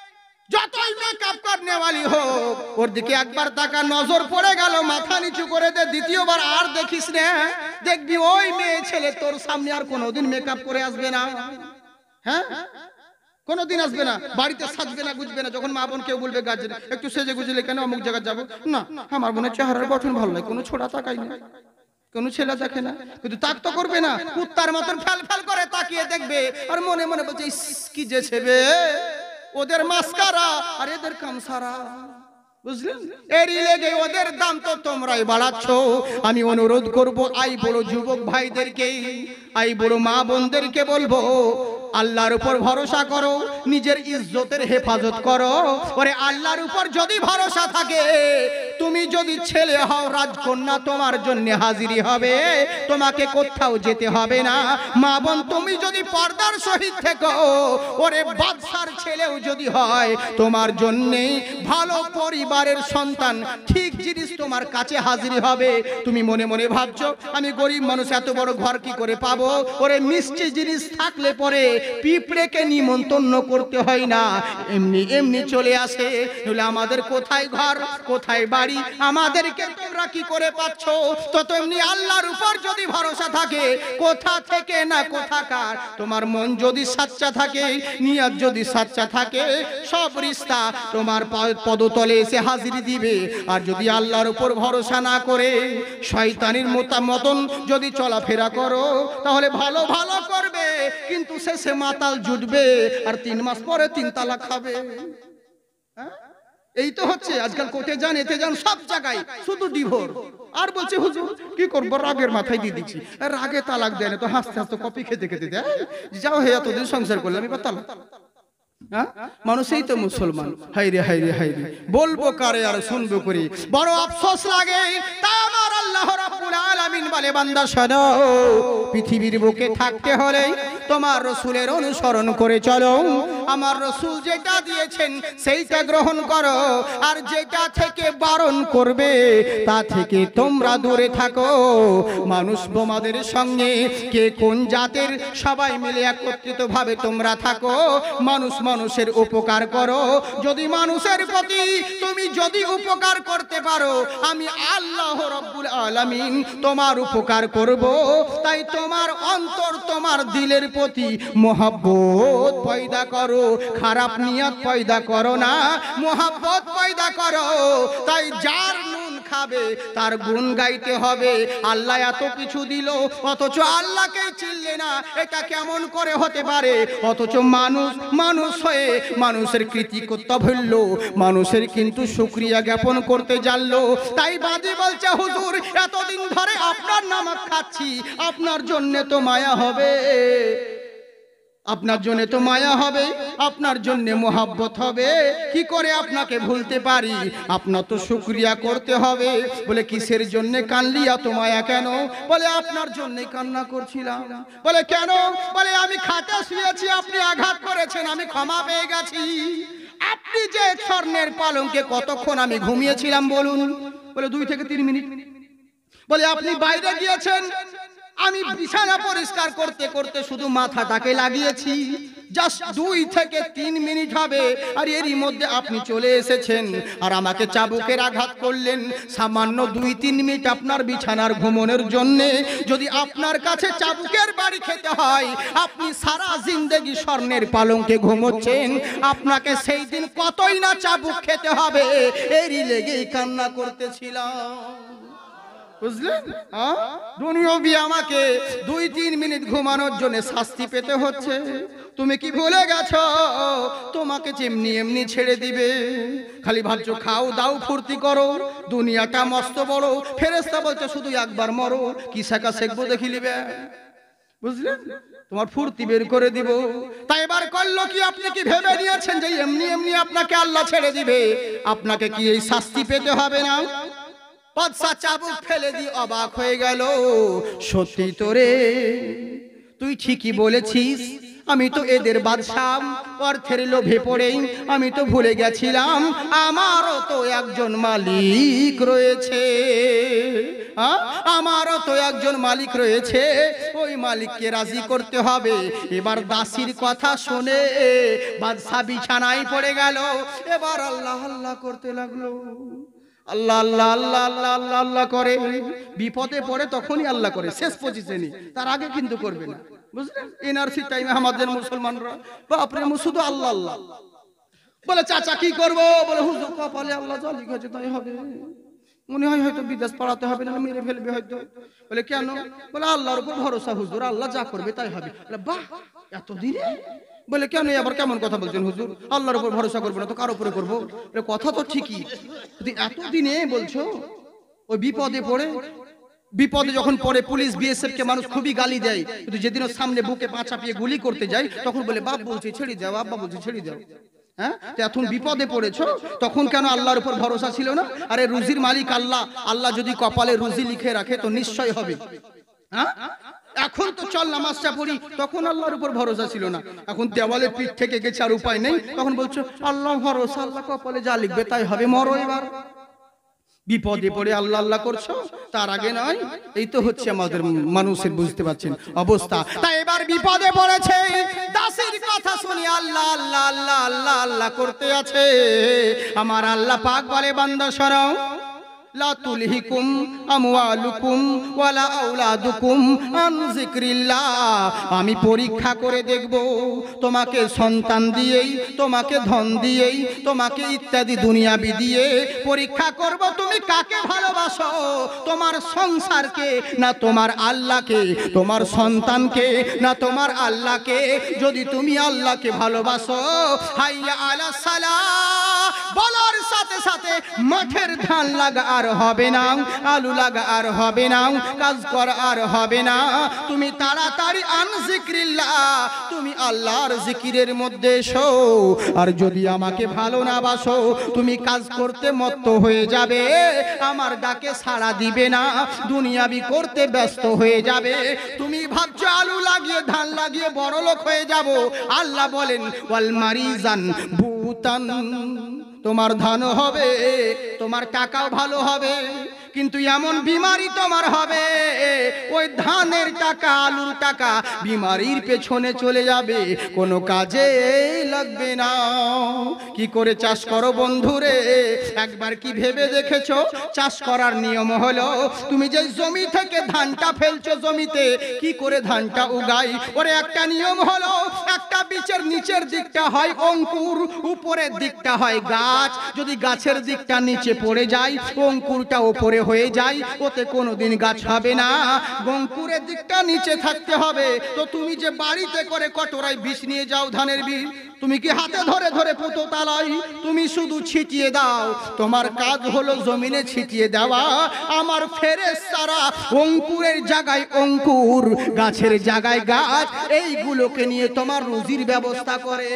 যতই মেকআপ করনেওয়ালি হোক, ওর দিকে একবার তাকা, নজর পড়ে গেল, মাথা নিচু করে দে, দ্বিতীয়বার আর দেখিস না, দেখবি ওই মেয়ে ছেলে তোর সামনে আর কোনোদিন মেকআপ করে আসবে না। হ্যাঁ, কোনোদিন আসবে না, বাড়িতে সাজবে না, গুজবে না। যখন মা বোন কেউ বলবে গার্জেন একটু সেজে গুজলে কেন অমুক জায়গায় যাবো না, আমার বোনের চেহারার গঠন ভালো লাগে, কোনো ছোড়া তাকাই না, কোন ছেলে দেখে না, কিন্তু তাক তো করবে না, কুত্তার মতন ফেল ফেল করে তাকিয়ে দেখবে, আর মনে মনে বলছে ইস কি যে ছেবে, ওদের মাস্কারা আর এদের কামসারা। বুঝলেন, এরই লেগে ওদের দাম তো তোমরাই বাড়াচ্ছ। আমি অনুরোধ করব আই বড় যুবক ভাইদেরকে, আই বড় মা বোনদেরকে বলবো, আল্লাহর উপর ভরসা করো, নিজের ইজ্জতের হেফাজত করো। ওরে আল্লাহর উপর যদি ভরসা থাকে, তুমি যদি ছেলে হও রাজকন্যা, তোমার জন্য হাজিরি হবে, তোমাকে কোথাও যেতে হবে না। মা বোন তুমি যদি পর্দার সহিত থেকো, ওরে বাদশার ছেলেও যদি হয়, তোমার জন্য ভালো পরিবারের সন্তান ঠিক জিনিস তোমার কাছে হাজিরি হবে। তুমি মনে মনে ভাবছো আমি গরিব মানুষ, এত বড় ঘর কি করে পাবো? ওরে মিষ্টি জিনিস থাকলে পরে পিঁপড়েকে নিমন্ত্রণ করতে হয় না, এমনি এমনি চলে আসে। তাহলে আমাদের কোথায় ঘর, কোথায় বাড়ি, আমাদেরকে তোমরা কি করে পাচ্ছ? তো তেমনি আল্লাহর উপর যদি ভরসা থাকে, কোথা থেকে না কোথাকার, তোমার মন যদি সাচ্চা থাকে, নিয়ত যদি সাচ্চা থাকে, সব রিস্তা তোমার পদতলে এসে হাজিরি দিবে। আর যদি আল্লাহর উপর ভরসা না করে শয়তানির মতন যদি চলাফেরা করো, তাহলে ভালো ভালো করবে, কিন্তু শেষে মাতাল জুটবে, আর তিন মাস পরে তিন তালাক খাবে। এই তো হচ্ছে আজকাল, কোর্টে যান, এতে যান, সব জায়গায় শুধু ডিভোর্স। আর বলছে হুজুর কি করবো, রাগের মাথায় দিয়ে দিচ্ছি, রাগে তালাক দেয় না, তো হাসতে হাসতে কপি খেতে খেতে দেয়, যাও হে এতদিন সংসার করলাম এবার তালাক। মানুষই তো মুসলমান, হাইরে হাইরে হাইরে, বলবো কারে আর শুনবো করে, বড় আফসোস লাগে। তা আমার আল্লাহ রাব্বুল আলামিন বলে, বান্দা শোনো, পৃথিবীর বুকে থাকতে হলে তোমার রসুলের অনুসরণ করে চলো। আমার রসুল যেটা দিয়েছেন সেইটা গ্রহণ করো, আর যেটা থেকে বারণ করবে তা থেকে তোমরা দূরে থাকো। মানুষ বোমাদের সঙ্গে কে কোন জাতের, সবাই মিলে একত্রিত ভাবে তোমরা থাকো। মানুষ মানুষের উপকার করো। যদি মানুষের প্রতি তুমি যদি উপকার করতে পারো, আমি আল্লাহ রাব্বুল আলামিন তোমার উপকার করব। তাই তোমার অন্তর, তোমার দিলের প্রতি মহব্বত পয়দা করো, খারাপ নিয়ত পয়দা করো না, মহব্বত পয়দা করো। তাই যার নুন খাবে তার গুণ গাইতে হবে। আল্লাহ এত কিছু দিল, অথচ আল্লাহকেই চিনলে না, এটা কেমন করে হতে পারে? অথচ মানুষ মানুষ হয়ে মানুষের কৃতিকর্ত ভুলল, মানুষের কিন্তু শুকরিয়া জ্ঞাপন করতে জানলো। তাই বাদী বলছে, হুজুর এতদিন ধরে আপনার নামাজ খাচ্ছি, আপনার জন্য তো মায়া হবে, আপনার জন্য তো মায়া হবে, আপনার জন্য মোহাব্বত হবে, কি করে আপনাকে ভুলতে পারি? আপনার তো শুকরিয়া করতে হবে। বলে কিসের জন্য কানলি, এত মায়া কেন? বলে আপনার জন্যই কান্না করছিলাম। বলে কেন? বলে আমি খাটে শুয়েছি, আপনি আঘাত করেছেন, আমি ক্ষমা পেয়ে গেছি। আপনি যে স্বর্ণের পালঙ্কে কতক্ষণ আমি ঘুমিয়েছিলাম বলুন? বলে দুই থেকে তিন মিনিট। বলে আপনি বাইরে গিয়েছেন, আমি বিছানা পরিষ্কার করতে করতে শুধু মাথাটাকে লাগিয়েছি, জাস্ট দুই থেকে তিন মিনিট হবে, আর এরই মধ্যে আপনি চলে এসেছেন আর আমাকে চাবুকের আঘাত করলেন। সামান্য দুই তিন মিনিট আপনার বিছানার ঘুমানোর জন্যে যদি আপনার কাছে চাবুকের বাড়ি খেতে হয়, আপনি সারা জিন্দেগি স্বর্ণের পালঙ্কে ঘুমোচ্ছেন, আপনাকে সেই দিন কতই না চাবুক খেতে হবে। এরই লেগেই কান্না করতেছিলাম। বুঝলেন? দুনিয়াবি আমাকে দুই তিন মিনিট ঘুমানোর জন্য শাস্তি পেতে হচ্ছে। তুমি কি ভুলে গেছো তোমাকে যেমনি এমনি ছেড়ে দিবে? খালি ভাবছো খাও দাও ফুর্তি করো, দুনিয়াটা মস্ত বড়। ফেরেশতা বলছে শুধু একবার মরো, কি শেখা শেখবো দেখি লিবে। বুঝলেন? তোমার ফুর্তি বের করে দিব। তাই এবার করলো কি, আপনি কি ভেবে নিয়েছেন যে এমনি এমনি আপনাকে আল্লাহ ছেড়ে দিবে? আপনাকে কি এই শাস্তি পেতে হবে না? বাদশা চাবুক ফেলে দিয়ে অবাক হয়ে গেল। সত্যি তো রে, তুই ঠিকই বলেছিস, আমি তো এদের বাদশা, অর্থের লোভে পড়েই আমি তো ভুলে গেছিলাম আমারও তো একজন মালিক রয়েছে। হ্যাঁ, আমারও তো একজন মালিক রয়েছে, ওই মালিককে রাজি করতে হবে। এবার দাসীর কথা শুনে বাদশা বিছানায় পড়ে গেল। এবার আল্লাহ আল্লাহ করতে লাগলো, আল্লাহ আল্লাহ আল্লাহ আল্লাহ আল্লাহ আল্লাহ করে। বিপদে পড়ে তখনই আল্লাহ করে, শেষ পজিশনে, তার আগে কিন্তু করবে না, বুঝলেন? এনআরসি টাইমে আমাদের মুসলমানরা বাপরে শুধু আল্লাহ আল্লাহ বলে। চাচা কি করবো? বলে হুজুর কপালে আল্লাহ যা লিখেছে তাই হবে, মনে হয় হয়তো বিদেশ পড়াতে হবে, না মেরে ফেলবে হয়তো। বলে কেন? বলে আল্লাহর উপর ভরসা হুজুর, আল্লাহ যা করবে তাই হবে। বলে বাহ, এতদিনে? বলে কেন আবার কেমন কথা বলছেন হুজুর? আল্লাহর উপর ভরসা করবো না তো কার উপরে করবো? বলে কথা তো ঠিকই, এতদিনে বলছো ওই বিপদে পড়ে, বিপদে যখন পড়ে পুলিশ বিএসএফ কে মানুষ খুবই গালি দেয়, কিন্তু যেদিন ওর সামনে বুকে পা চাপিয়ে গুলি করতে যায় তখন বলে বাপ বলছে ছেড়ে দাও, আব্বা বলছে ছেড়ে দাও। হ্যাঁ, এখন বিপদে পড়েছো, তখন কেন আল্লাহর উপর ভরসা ছিল না? আরে রুজির মালিক আল্লাহ, আল্লাহ যদি কপালে রুজি লিখে রাখে তো নিশ্চয় হবে। হ্যাঁ, এখন তো চল নামাজটা পড়ি, তখন আল্লাহর উপর ভরসা ছিল না। এখন দেওয়ালে পিঠ থেকে গেছে আর উপায় নেই, তখন বলছো আল্লাহ ভরসা, আল্লাহ কপালে যা লিখবে তাই হবে, মরো এবার। বিপদে পড়ে আল্লাহ আল্লাহ করছো, তার আগে নয়। এই তো হচ্ছে আমাদের মানুষের, বুঝতে পারছেন অবস্থা। তাই এবার বিপদে পড়েছে, দাসীর কথা শুনি আল্লাহ আল্লাহ আল্লাহ আল্লাহ আল্লাহ করতে আছে। আমার আল্লাহ পাক বলে বান্দা শোনো, লা তুলহিকুম আমওয়ালুকুম ওয়ালা আওলাদুকুম আন যিকরিল্লাহ। আমি পরীক্ষা করে দেখব, তোমাকে সন্তান দিয়েই, তোমাকে ধন দিয়েই, তোমাকে ইত্যাদি দুনিয়াবি দিয়ে পরীক্ষা করব তুমি কাকে ভালোবাসো, তোমার সংসারকে না তোমার আল্লাহকে, তোমার সন্তানকে না তোমার আল্লাহকে। যদি তুমি আল্লাহকে ভালোবাসো, হাইয়া আলাস সালাহ বলার সাথে সাথে মাঠের ধান লাগা আর হবে না, আলু লাগা আর হবে না, কাজ করা আর হবে না। তুমি তাড়াতাড়ি আন যিকরিল্লাহ, তুমি আল্লাহর জিকিরের মধ্যে এসো। আর যদি আমাকে ভালো না বাসো, তুমি কাজ করতে মত্ত হয়ে যাবে, আমার ডাকে সাড়া দিবে না, দুনিয়াবি করতে ব্যস্ত হয়ে যাবে। তুমি ভাবছো আলু লাগিয়ে ধান লাগিয়ে বড় লোক হয়ে যাব। আল্লাহ বলেন ওয়াল মারিজান বুতান, তোমার ধান হবে, তোমার টাকাও ভালো হবে, কিন্তু এমন বিমারি তোমার হবে, ওই ধানের টাকা আলুর টাকা বিমারির পেছনে চলে যাবে, কোনো কাজে লাগবে না। কি করে চাষ করো বন্ধুরে? একবার কি ভেবে দেখেছো? চাষ করার নিয়ম হলো, তুমি যে জমি থেকে ধানটা ফেলছো, জমিতে কি করে ধানটা উগাই, ওরে একটা নিয়ম হলো, একটা বীজের নিচের দিকটা হয় অঙ্কুর, উপরের দিকটা হয় গাছ। যদি গাছের দিকটা নিচে পড়ে যায়, অঙ্কুরটা উপরে হয়ে যায়, ওতে কোনোদিন গাছ হবে না। অঙ্কুরের দিকটা নিচে থাকতে হবে। তো তুমি যে বাড়িতে করে কটোরায় বীজ নিয়ে যাও ধানের বীজ, তুমি কি হাতে ধরে ধরে পুঁতো তালাই? তুমি শুধু ছিটিয়ে দাও। তোমার কাজ হলো জমিনে ছিটিয়ে দেওয়া। আমার ফেরেশতারা অঙ্কুরের জায়গায় অঙ্কুর, গাছের জায়গায় গাছ, এইগুলোকে নিয়ে তোমার রুজির ব্যবস্থা করে।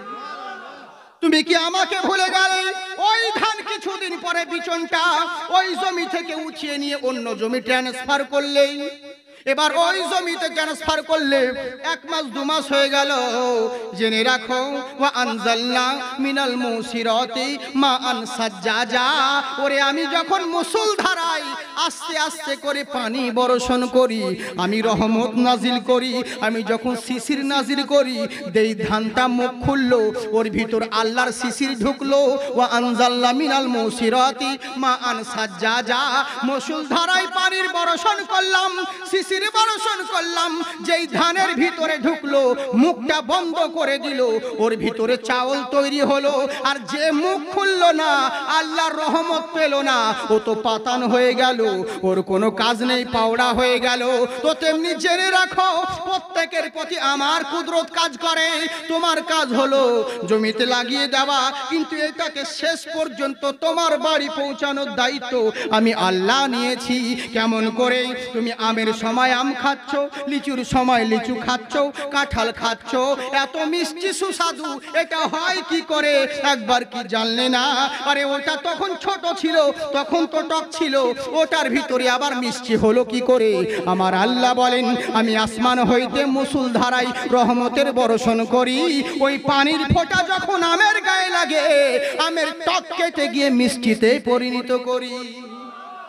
তুমি কি আমাকে ভুলে গেলে? ওই ধান কিছুদিন পরে বিচনটা ওই জমি থেকে উঠিয়ে নিয়ে অন্য জমি ট্রান্সফার করলেই, এবার ওই জমিতে ট্রান্সফার করলে এক মাস দু মাস হয়ে গেল, জেনে রাখো ওয়া আনজালনা মিনাল মুসিরাতি মা আন সাজ্জাজা। ওরে আমি যখন মুসলধারায় আস্তে আস্তে করে পানি বর্ষণ করি, আমি রহমত নাজিল করি, আমি যখন শিশির নাজিল করি, দেই ধানটা মুখ খুললো, ওর ভিতর আল্লাহর শিশির ঢুকলো। ওয়া আনজালনা মিনাল মুসিরাতি মা আন সাজ্জাজা, মুসলধারায় পানির বর্ষণ করলাম, শিশির বর্ষণ করলাম, যেই ধানের ভিতরে ঢুকলো মুখটা বন্ধ করে দিল, ওর ভিতরে চাউল তৈরি হলো। আর যে মুখ খুললো না, আল্লাহর রহমত পেল না, ও তো পাতান হয়ে গেল, ওর কোনো কাজ নেই, পাওড়া হয়ে গেল। তো তেমনি জেনে রাখো, প্রত্যেকের প্রতি আমার কুদরত কাজ করে। তোমার কাজ হলো জমিতে লাগিয়ে দেওয়া, কিন্তু এটাকে শেষ পর্যন্ত তোমার বাড়ি পৌঁছানোর দায়িত্ব আমি আল্লাহ নিয়েছি। কেমন করে? তুমি আমের সময় আম খাচ্ছ, লিচুর সময় লিচু খাচ্ছ, কাঁঠাল খাচ্ছ, এত মিষ্টি সুস্বাদু, এটা হয় কি করে? একবার কি জানলে না? আরে ওটা তখন ছোট ছিল, তখন তো টক ছিল, ওটার ভিতরে আবার মিষ্টি হলো কি করে? আমার আল্লাহ বলেন, আমি আসমান হইতে মুসলধারায় রহমতের বর্ষণ করি, ওই পানির ফোঁটা যখন আমের গায়ে লাগে, আমের টক কেটে গিয়ে মিষ্টিতে পরিণত করি।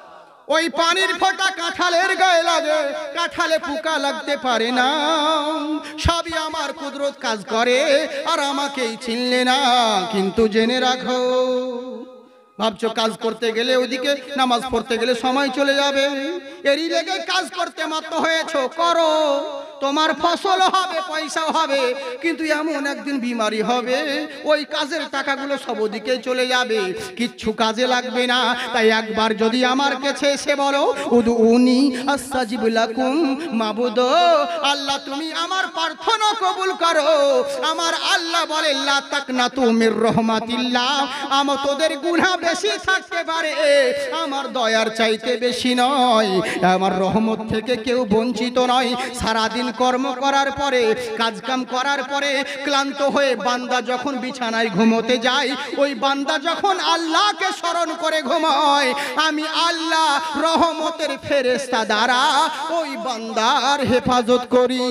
ওই পানির ফোঁটা কাঁঠালের গায়ে লাগে, কাঁঠালে পোকা লাগতে পারে না। সবই আমার কুদরত কাজ করে, আর আমাকেই চিনলে না। কিন্তু জেনে রাখো, ভাবছো কাজ করতে গেলে ওইদিকে নামাজ পড়তে গেলে সময় চলে যাবে, এরই লেগে কাজ করতে মাত্র হয়েছো, করো, তোমার ফসল হবে, পয়সাও হবে, কিন্তু এমন একদিন বিমারি হবে, ওই কাজের টাকাগুলো সব ওদিকে চলে যাবে, কিচ্ছু কাজে লাগবে না। তাই একবার যদি আমার কাছে এসে বলো, উদউনি আস্তাজিব লাকুম, মাবুদ আল্লাহ তুমি আমার প্রার্থনা কবুল করো। আমার আল্লাহ বলে লা তাকনাতু মির রহমাতিল্লাহ, আমার তোদের গুনাহ বেশি থাকতে পারে, আমার দয়ার চাইতে বেশি নয়, আমার রহমত থেকে কেউ বঞ্চিত নয়। সারাদিন কর্ম করার পরে, কাজকাম করার পরে ক্লান্ত হয়ে বান্দা যখন বিছানায় ঘুমোতে যায়, ওই বান্দা যখন আল্লাহকে স্মরণ করে ঘুমায়, আমি আল্লাহ রহমতের ফেরেশতা দ্বারা ওই বান্দার হেফাজত করি।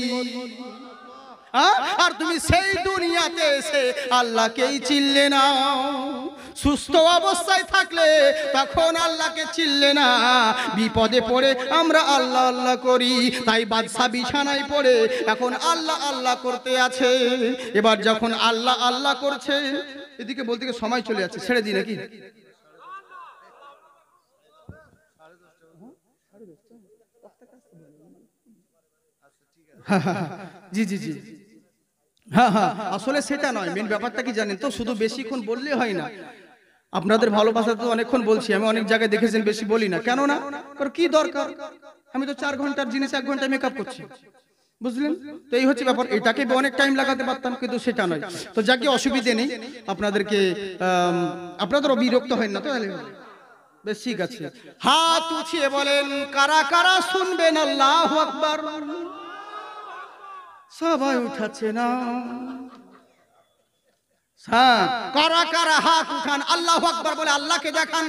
আর তুমি সেই দুনিয়াতে এসে আল্লাহকেই চিনলে না। সুস্থ অবস্থায় থাকলে তখন আল্লাহকে চিনলে না, বিপদে পড়ে আমরা আল্লাহ আল্লাহ করি। তাই বাদশা বিছানায় পড়ে এখন আল্লাহ আল্লাহ করতে আছে। এবার যখন আল্লাহ আল্লাহ করছে, এদিকে বলতে গিয়ে সময় চলে যাচ্ছে, ছেড়ে দিই নাকি? জি জি জি হ্যাঁ হ্যাঁ আসলে সেটা নয়। মেন ব্যাপারটা কি জানেন তো, শুধু বেশিক্ষণ বললে হয় না। আপনাদের ভালোবাসা তো অনেকক্ষণ বলছি, আমি অনেক জায়গায় দেখেছেন বেশি বলি না, কেন না? কি দরকার, আমি তো চার ঘন্টার জিনিস এক ঘন্টায় মেকআপ করছি, বুঝলেন তো? এই হচ্ছে ব্যাপার। এটাকে অনেক টাইম লাগাতে পারতাম, কিন্তু সেটা নয়। তো যাকে অসুবিধে নেই, আপনাদেরকে আপনাদেরও বিরক্ত হয় না তো, বেশ ঠিক আছে। হাত উঠিয়ে বলেন, কারা কারা শুনবেন আল্লাহু আকবার? সবাই উঠাচ্ছে না। হ্যাঁ, কারা কারা হাত উঠান, আল্লাহু আকবার বলে আল্লাহকে দেখান।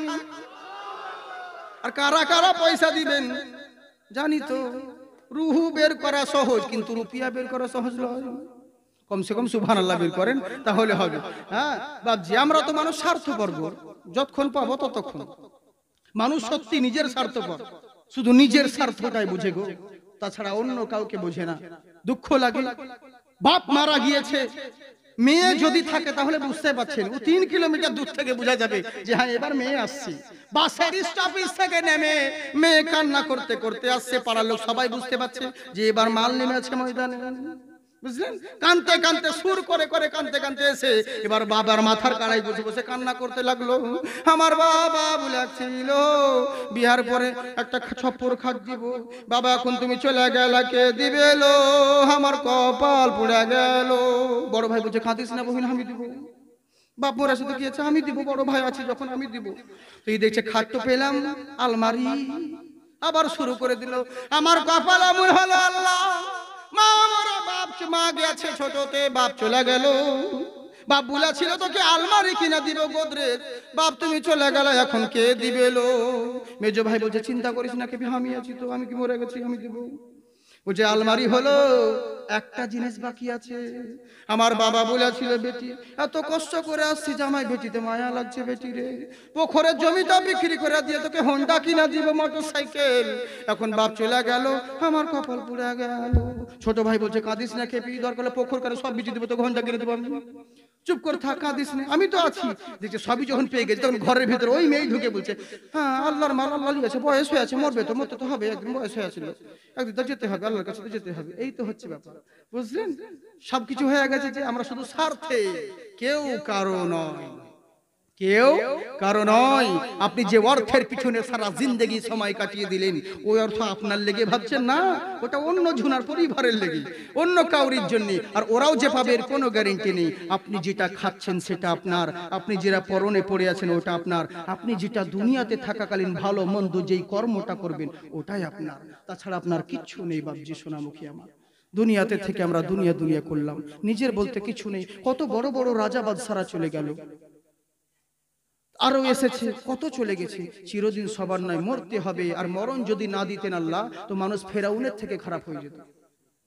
আর কারা কারা পয়সা দিবেন? জানি তো রুহু বের করা সহজ, কিন্তু রুপিয়া বের করা সহজ নয়। কমসে কম সুবহানাল্লাহ বের করেন, তাহলে হবে। হ্যাঁ বাবজি, আমরা তো মানুষ স্বার্থপর, যতক্ষণ পাবো ততক্ষণ। মানুষ সত্যি নিজের স্বার্থপর, শুধু নিজের স্বার্থটাই বুঝে গো, তাছাড়া অন্য কাউকে বোঝে না। দুঃখ লাগে, বাপ মারা গিয়েছে, মেয়ে যদি থাকে তাহলে বুঝতে পারছেন, ও তিন কিলোমিটার দূর থেকে বোঝা যাবে যে হ্যাঁ এবার মেয়ে আসছে। বাসের স্টপেজ থেকে নেমে মেয়ে কান্না করতে করতে আসছে, পাড়ার লোক সবাই বুঝতে পারছে যে এবার মাল নেমে আছে ময়দানে, বুঝলেন? কানতে কানতে সুর করে করে কানতে কানতে এসে এবার বাবার মাথার কাড়াই বসে বসে কান্না করতে লাগলো। আমার বাবা বলেছিল বিয়ার পরে একটা ছপ্পর খাট দিব, বাবা এখন তুমি চলে গেলা, কে দিবে লো? আমার কপাল পুড়ে গেল। বড় ভাই বলছে, কাঁদিস না বহিন, আমি দিব। বাপ মোরা শুধু কি আছে, আমি দিব, বড় ভাই আছে যখন আমি দিব। তুই দেখছে খাট তো পেলাম, আলমারি। আবার শুরু করে দিল, আমার কপাল এমন হলো আল্লাহ, মা মরা, বাপ মা গেছে ছোটতে, বাপ চলে গেল। বাপ বলেছিল তোকে আলমারি কিনা দিব, গোদরেজ, বাপ তুমি চলে গেল, এখন কে দিবে লো? মেজো ভাই বলছে, চিন্তা করিস না, কে আমি আছি তো, আমি কি মরে গেছি, আমি দিব। বলছে আলমারি হলো, একটা জিনিস বাকি আছে। আমার বাবা বলেছিল, বেটি এত কষ্ট করে আসছি, জামাই বেটিতে মায়া লাগছে বেটি রে, পুকুরের জমিটা বিক্রি করে দিয়ে তোকে হোন্ডা কিনা দিব, মোটর সাইকেল। এখন বাপ চলে গেল, আমার কপাল পুড়ে গেল। ছোট ভাই বলছে, কাঁদিস না খেপি, দরকার পুকুর করে সব বিচি দিব, তোকে হোন্ডা কিনে দেবো আমি। চুপ করে থাক, কাঁদিস না, আমি তো আছি। দেখছে সবই যখন পেয়ে গেছে, তখন ঘরের ভিতরে ওই মেয়ে ঢুকে বলছে, হ্যাঁ আল্লাহর মাল, আল্লাহ আছে, বয়স হয়ে আছে, মরবে তো, মরতে তো হবে, একদিন বয়স হয়ে আছিল, একদিন তো যেতে হবে, আল্লাহর কাছে তো যেতে হবে। এই তো হচ্ছে ব্যাপার, বুঝলেন? সবকিছু হয়ে গেছে যে আমরা শুধু স্বার্থে, কেউ কারো নয়, কেউ কারো নয়। আপনি যে অর্থের পিছনে সারা জিন্দেগি সময় কাটিয়ে দিলেন, ওই অর্থ আপনার লেগে ভাবছেন না, ওটা অন্য জনার পরিবারের লেগে, অন্য কাউরির জন্য। আর ওরাও যে পাবে এর কোনো গ্যারেন্টি নেই। আপনি যেটা খাচ্ছেন সেটা আপনার, আপনি যেটা পরনে পড়ে আছেন ওটা আপনার, আপনি যেটা দুনিয়াতে থাকাকালীন ভালো মন্দ যেই কর্মটা করবেন ওটাই আপনার, তাছাড়া আপনার কিচ্ছু নেই। বাবজি সোনামুখী আমার, দুনিয়াতে থেকে আমরা দুনিয়া দুনিয়া করলাম, নিজের বলতে কিছু নেই। কত বড় বড় রাজা বাদশারা চলে গেল, আরো এসেছে, কত চলে গেছে। চিরদিন সবার নয়, মরতে হবে। আর মরণ যদি না দিতেন আল্লাহ, তো মানুষ ফেরাউনের থেকে খারাপ হয়ে যেত।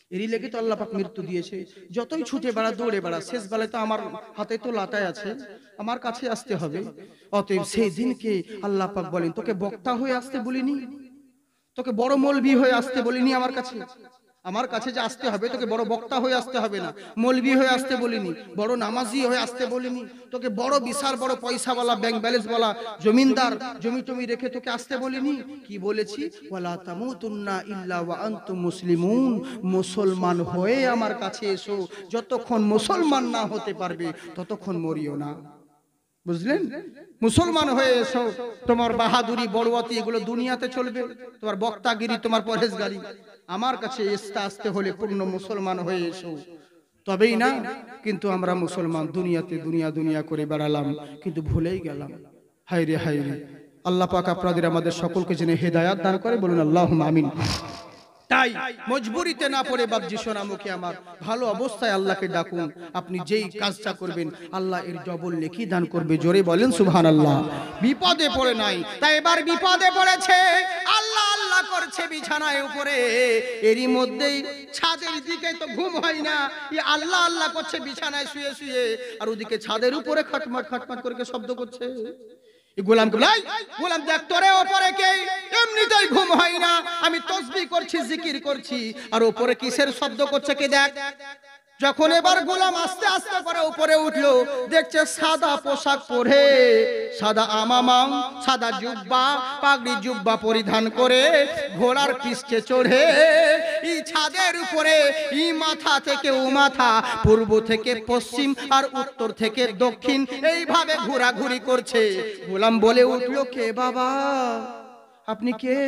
এরই লেগে তো আল্লাহ পাক মৃত্যু দিয়েছে। যতই ছুটে বেড়া দৌড়ে বেড়া, শেষ বেলায় তো আমার হাতে তো লাটায় আছে, আমার কাছে আসতে হবে। অতএব সেই দিনকে আল্লাহ পাক বলেন, তোকে বক্তা হয়ে আসতে বলিনি, তোকে বড় মৌলবি হয়ে আসতে বলিনি আমার কাছে। আমার কাছে যে আসতে হবে, তোকে বড় বক্তা হয়ে আসতে হবে না, মৌলবি হয়ে আসতে বলিনি, বড় নামাজি হয়ে আসতে বলিনি, তোকে বড় বিশাল বড় পয়সাওয়ালা ব্যাংক ব্যালেন্স বলা জমিনদার জমি টমি রেখে তোকে আসতে বলিনি। কি বলেছি? ওয়ালা তামুতুন্না ইল্লা ওয়া আনতুম মুসলিমুন, মুসলমান হয়ে আমার কাছে এসো। যতক্ষণ মুসলমান না হতে পারবে ততক্ষণ মরিও না। বুঝলেন? মুসলমান হয়ে এসো, তোমার বাহাদুরি বড়ওয়াতি এগুলো দুনিয়াতে চলবে, তোমার বক্তাগিরি তোমার পরহেজগারি আমার কাছে আসতে আসতে হলে পূর্ণ মুসলমান হয়ে এসো, তবেই না। কিন্তু আমরা মুসলমান দুনিয়াতে দুনিয়া দুনিয়া করে বেড়ালাম, কিন্তু ভুলেই গেলাম। হায় রে হায় রে, আল্লাহ পাক আপনাদের আমাদের সকলকে জেনে হেদায়াত দান করে, বলুন আল্লাহুম্মা আমিন। তাই মজবুরিতে না পড়ে বাপজি সোনামুখী আমার, ভালো অবস্থায় আল্লাহকে ডাকুন। আপনি যেই কাজটা করবেন আল্লাহ এর ডবল নেকি দান করবে। জোরে বলেন সুবহানাল্লাহ। বিপদে পড়ে নাই, তাই এবার বিপদে পড়েছে, আল্লাহ আল্লাহ করছে বিছানায় উপরে, এরই মধ্যেই ছাদের দিকে তো ঘুম হয় না, এই আল্লাহ আল্লাহ করছে বিছানায় শুয়ে শুয়ে, আর ওদিকে ছাদের উপরে খটমট খটমট করে শব্দ করছে। গোলামকে বলে, গোলাম দেখ তোরে ওপরে কে, এমনিতেই ঘুম হয় না, আমি তাসবিহ করছি জিকির করছি, আর ওপরে কিসের শব্দ করছে কে দেখ। যখন এবার গোলাম আস্তে আস্তে করে উপরে উঠলো, দেখছে সাদা পোশাক পরে, সাদা আমামা, সাদা জুব্বা, পাগড়ি জুব্বা পরিধান করে ঘোড়ার পিষ্টে চড়ে এই ছাদের উপরে ই মাথা থেকে ও মাথা, পূর্ব থেকে পশ্চিম আর উত্তর থেকে দক্ষিণ এইভাবে ঘোরাঘুরি করছে। গোলাম বলে উঠলো, কে বাবা, আপনি কে,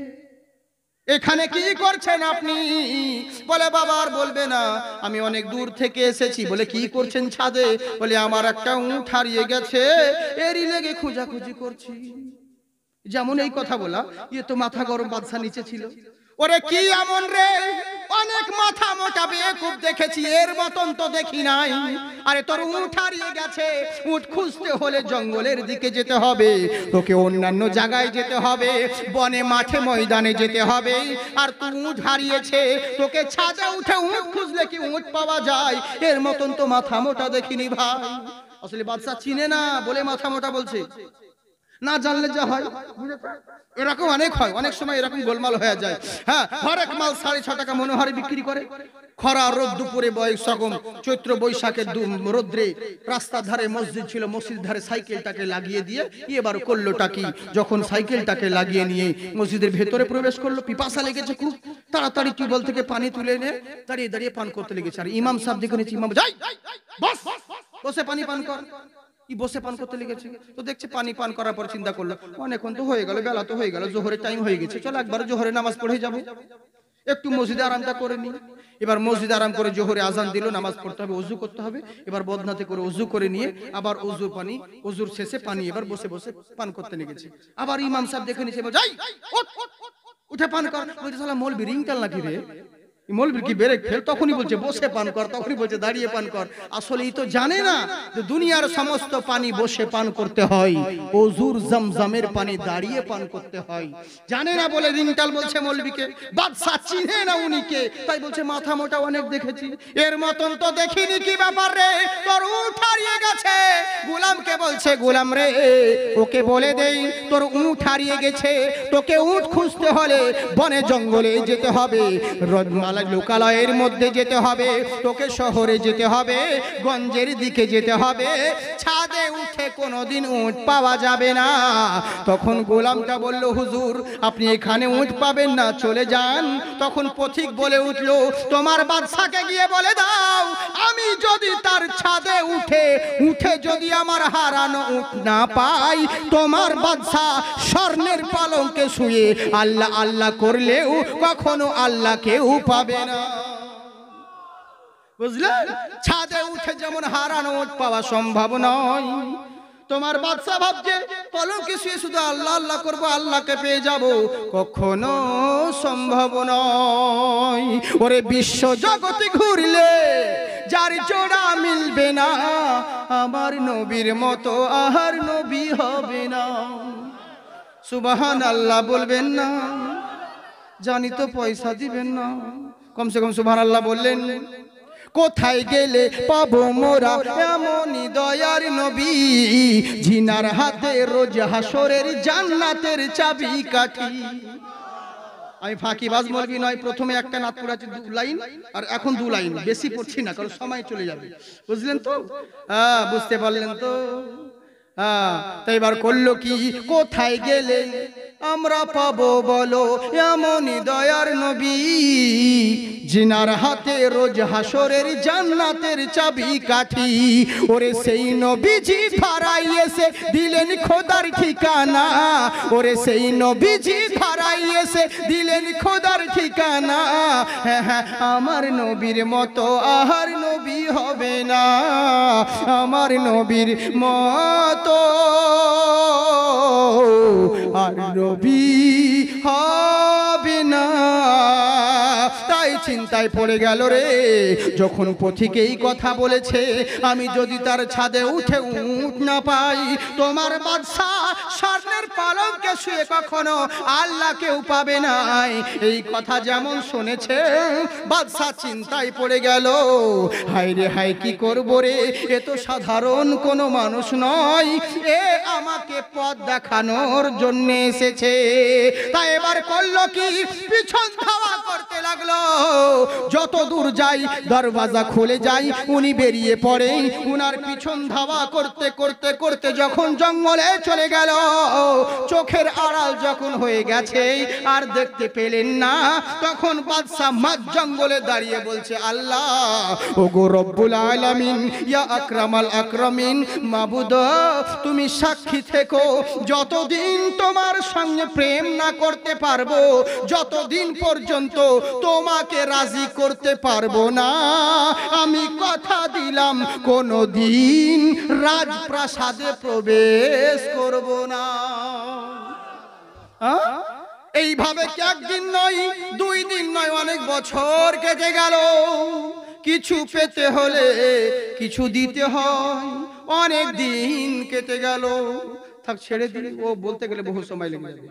এখানে কি করছেন আপনি? বলে বাবা আর বলবে না, আমি অনেক দূর থেকে এসেছি। বলে কি করছেন ছাদে? বলে আমার একটা উট হারিয়ে গেছে, এরই লেগে খোঁজাখুঁজি করছি। যেমন এই কথা বলা, ইয়ে তো মাথা গরম বাদশা নিচে ছিল। ওরে কি এমন রে, অনেক মাথা মোটা বেকুব দেখেছি, এর মতন তো দেখি নাই। আরে তোর উট হারিয়ে গেছে, উট খুঁজতে হলে জঙ্গলের দিকে যেতে হবে, তোকে অন্যান্য জায়গায় যেতে হবে, বনে মাঠে ময়দানে যেতে হবে। আর তুই উট হারিয়েছে, তোকে ছাদে উঠে উট খুঁজলে কি উট পাওয়া যায়? এর মতন তো মাথা মোটা দেখিনি ভাই। আসলে বাদশা চিনে না বলে মাথা মোটা বলছে, না জানলে যা হয়। এরকম অনেক হয়, অনেক সময় এরকম গোলমাল হয়ে যায়। হ্যাঁ, হরেক মাল সাড়ে ছ টাকা মনোহারে বিক্রি করে। খরা রোদ দুপুরে বয়স রকম চৈত্র বৈশাখের রোদ্রে রাস্তার ধারে মসজিদ ছিল, মসজিদ ধারে সাইকেলটাকে লাগিয়ে দিয়ে এবার করলোটা কি, যখন সাইকেলটাকে লাগিয়ে নিয়ে মসজিদের ভেতরে প্রবেশ করলো, পিপাসা লেগেছে খুব, তাড়াতাড়ি টিউবওয়েল থেকে পানি তুলে এনে দাঁড়িয়ে দাঁড়িয়ে পান করতে লেগেছে। আর ইমাম সাহেব দেখে নিয়েছে, ইমাম যাই বস, বসে পানি পান কর। কি বসে পান করতে লেগেছে, তো দেখছে পানি পান করার পর চিন্তা করলো, অনেকক্ষণ তো হয়ে গেল, বেলা তো হয়ে গেল, জোহরের টাইম হয়ে গেছে, চলো একবার জোহরে নামাজ পড়ে যাবো, একটু মসজিদে আরামটা করে নি। এবার মসজিদে আরাম করে জোহরে আজান দিল, নামাজ পড়তে হবে, ওযু করতে হবে। এবার বদনাতে করে ওযু করে নিয়ে আবার ওযুর পানি, ওযুর শেষে পানি এবার বসে বসে পান করতে লেগেছে। আবার ইমাম সাহেব দেখে নিয়েছে, যাই উঠে পান কর। বলছে শালা মৌলবি রিংটাল নাকি রে, মৌলবীর কি ব্রেক ফেল? তখনই বলছে বসে পান কর, তখনই বলছে দাঁড়িয়ে পান কর। আসলে এই তো জানে না যে দুনিয়ার সমস্ত পানি বসে পান করতে হয়, ওযুর জমজমের পানি দাঁড়িয়ে পান করতে হয়। জানে না বলে রিংটাল বলছে মৌলবীকে। বাদশা চিনে না উনিকে, তাই বলছে মাথা মোটা অনেক দেখেছি, এর মতন তো দেখিনি। কি ব্যাপার রে, তোর উট হারিয়ে গেছে। গোলামকে বলছে, গোলাম রে ওকে বলে দেই তোর উট হারিয়ে গেছে, তোকে উট খুঁজতে হলে বনে জঙ্গলে যেতে হবে, রদমালা লোকালয়ের মধ্যে যেতে হবে, তোকে শহরে যেতে হবে, গঞ্জের দিকে যেতে হবে, ছাদে উঠে কোনোদিন উট পাওয়া যাবে না। তখন গোলামটা বলল, হুজুর আপনি এখানে উট পাবেন না, চলে যান। তখন পথিক বলে উঠলো, তোমার বাদশাকে গিয়ে বলে দাও, আমি যদি তার ছাদে উঠে উঠে যদি আমার হারানো উট না পাই, তোমার বাদশা স্বর্ণের পালঙ্কে শুয়ে আল্লাহ আল্লাহ করলেও কখনো আল্লাহকেও পাবে না। বুঝলেন? ছাদে উঠে যেমন হারানো উট পাওয়া সম্ভব নয়, তোমার বাদশা ভাবছে পালঙ্কে শুয়ে শুধু আল্লাহ আল্লাহ করবো, আল্লাহকে পেয়ে যাব, কখনো সম্ভব নয়। ওরে বিশ্ব জগতে ঘুরলে যার জোড়া মিলবে না, আমার নবীর মতো আহার নবী হবে না। সুবহানাল্লাহ বলবেন না? জানি তো পয়সা দিবেন না, কমসে কম সুবহানাল্লাহ বললেন। কোথায় গেলে পাবো মোরা এমনই দয়ার নবী, জিনার হাতে রোজ হাসরের জান্নাতের চাবি কাঠি। আমি ফাঁকিবাজ মৌলবি নয়, প্রথমে একটা নাত পড়াচ্ছি দু লাইন, আর এখন দু লাইন, বেশি পড়ছি না কারণ সময় চলে যাবে, বুঝলেন তো? হ্যাঁ, বুঝতে পারলেন তো? হ্যাঁ, তাই এবার করলো কি, কোথায় গেলে আমরা পাবো বলো এমনই দয়ার নবী, জিনার হাতে রোজ হাসরের জান্নাতের চাবি কাঠি। ওরে সেই নবীজি ধরাই এসে দিলেন খোদার ঠিকানা, ওরে সেই নবীজি ধরাই এসে দিলেন খোদার ঠিকানা। হ্যাঁ হ্যাঁ, আমার নবীর মতো আহার নবী হবে না, আমার নবীর মতো আর নবী হবে না। তাই চিন্তায় পড়ে গেল রে, যখন পথিক এই কথা বলেছে, আমি যদি তার ছাদে উঠে উঠ না পাই, তোমার বাদশাহ স্বর্ণের পালঙ্কে শুয়ে কখনো আল্লাহ কেউ পাবে না। এই কথা যেমন শুনেছে, বাদশাহ চিন্তায় পড়ে গেল, হায় রে হায়, কি করবো রে, এ তো সাধারণ কোনো মানুষ নয়, এ আমাকে পথ দেখানোর জন্য এসেছে। তাই এবার করলো কি, পিছন ধাওয়া করতে লাগলো, যত দূর যাই দরওয়াজা খুলে যাই, উনি বেরিয়ে পড়ে, উনার পিছন ধাওয়া করতে করতে করতে যখন জঙ্গলে চলে গেল, চোখের আড়াল যখন হয়ে গেছে আর দেখতে পেলেন না, তখন বাদশা মাঝ জঙ্গলে দাঁড়িয়ে বলছে, আল্লাহ ও গো রব্বুল আলামিন, ইয়া আকরামাল আকরামিন, মাবুদ তুমি সাক্ষী থেকো, যতদিন তোমার সঙ্গে প্রেম না করতে পারবো, যতদিন পর্যন্ত তোমাকে রাজি করতে পারবো না, আমি কথা দিলাম কোনো দিন রাজপ্রাসাদে প্রবেশ করব না। এইভাবে একদিন নয়, দুই দিন নয়, অনেক বছর কেটে গেল। কিছু পেতে হলে কিছু দিতে হয়, অনেক দিন কেটে গেল। থাক, ছেড়ে দিন, ও বলতে গেলে বহু সময় লেগে যাবে।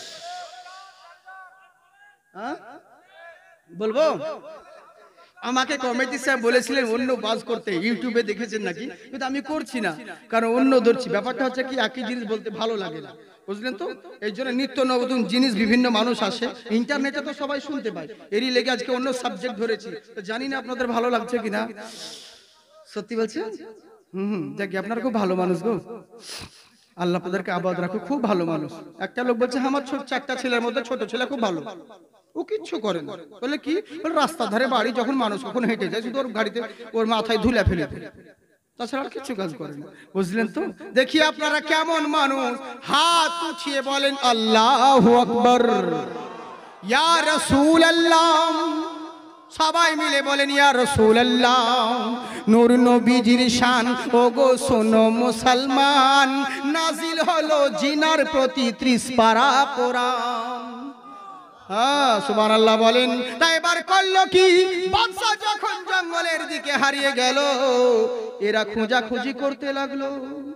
বলবো, আমাকে কমিটি সাহেব বলেছিলেন অন্য বাজ করতে, ইউটিউবে দেখেছেন নাকি, কিন্তু আমি করছি না, কারণ অন্য ধরছি। ব্যাপারটা হচ্ছে কি, একই জিনিস বলতে ভালো লাগে না, বুঝলেন তো? এই জন্য নিত্য নতুন জিনিস বিভিন্ন মানুষ আসে, ইন্টারনেটে তো সবাই শুনতে পায়, এরই লেগে আজকে অন্য সাবজেক্ট ধরেছি। তো জানি না আপনাদের ভালো লাগছে কিনা, সত্যি বলছি। হুম হুম দেখি, আপনারা খুব ভালো মানুষ গো, আল্লাহ আপনাদেরকে আবাদ রাখো, খুব ভালো মানুষ। একটা লোক বলছে, আমার ছোট চারটা ছেলের মধ্যে ছোট ছেলে খুব ভালো, ও কিচ্ছু করে না। বলে কি, রাস্তার ধারে বাড়ি, যখন মানুষ কখন হেঁটে যায় শুধু ওর গাড়িতে ওর মাথায় ধুলা ফেলে ফেলে, তাছাড়া আর কিছু কাজ করে না, বুঝলেন তো? দেখি আপনারা কেমন মানুষ, হাত উঠিয়ে বলেন আল্লাহু আকবার, ইয়া রাসূলুল্লাহ। সবাই মিলে বলেন ইয়া রাসূলুল্লাহ। নূর নবীজির শান, ও গো শোনো মুসলমান, নাজিল হলো জিনার প্রতি ত্রিশ পারা কোরআন। হ্যাঁ, সুবহানাল্লাহ বলেন। তাই এবার করলো কি, বাদশা যখন জঙ্গলের দিকে হারিয়ে গেল, এরা খোঁজাখুঁজি করতে লাগলো।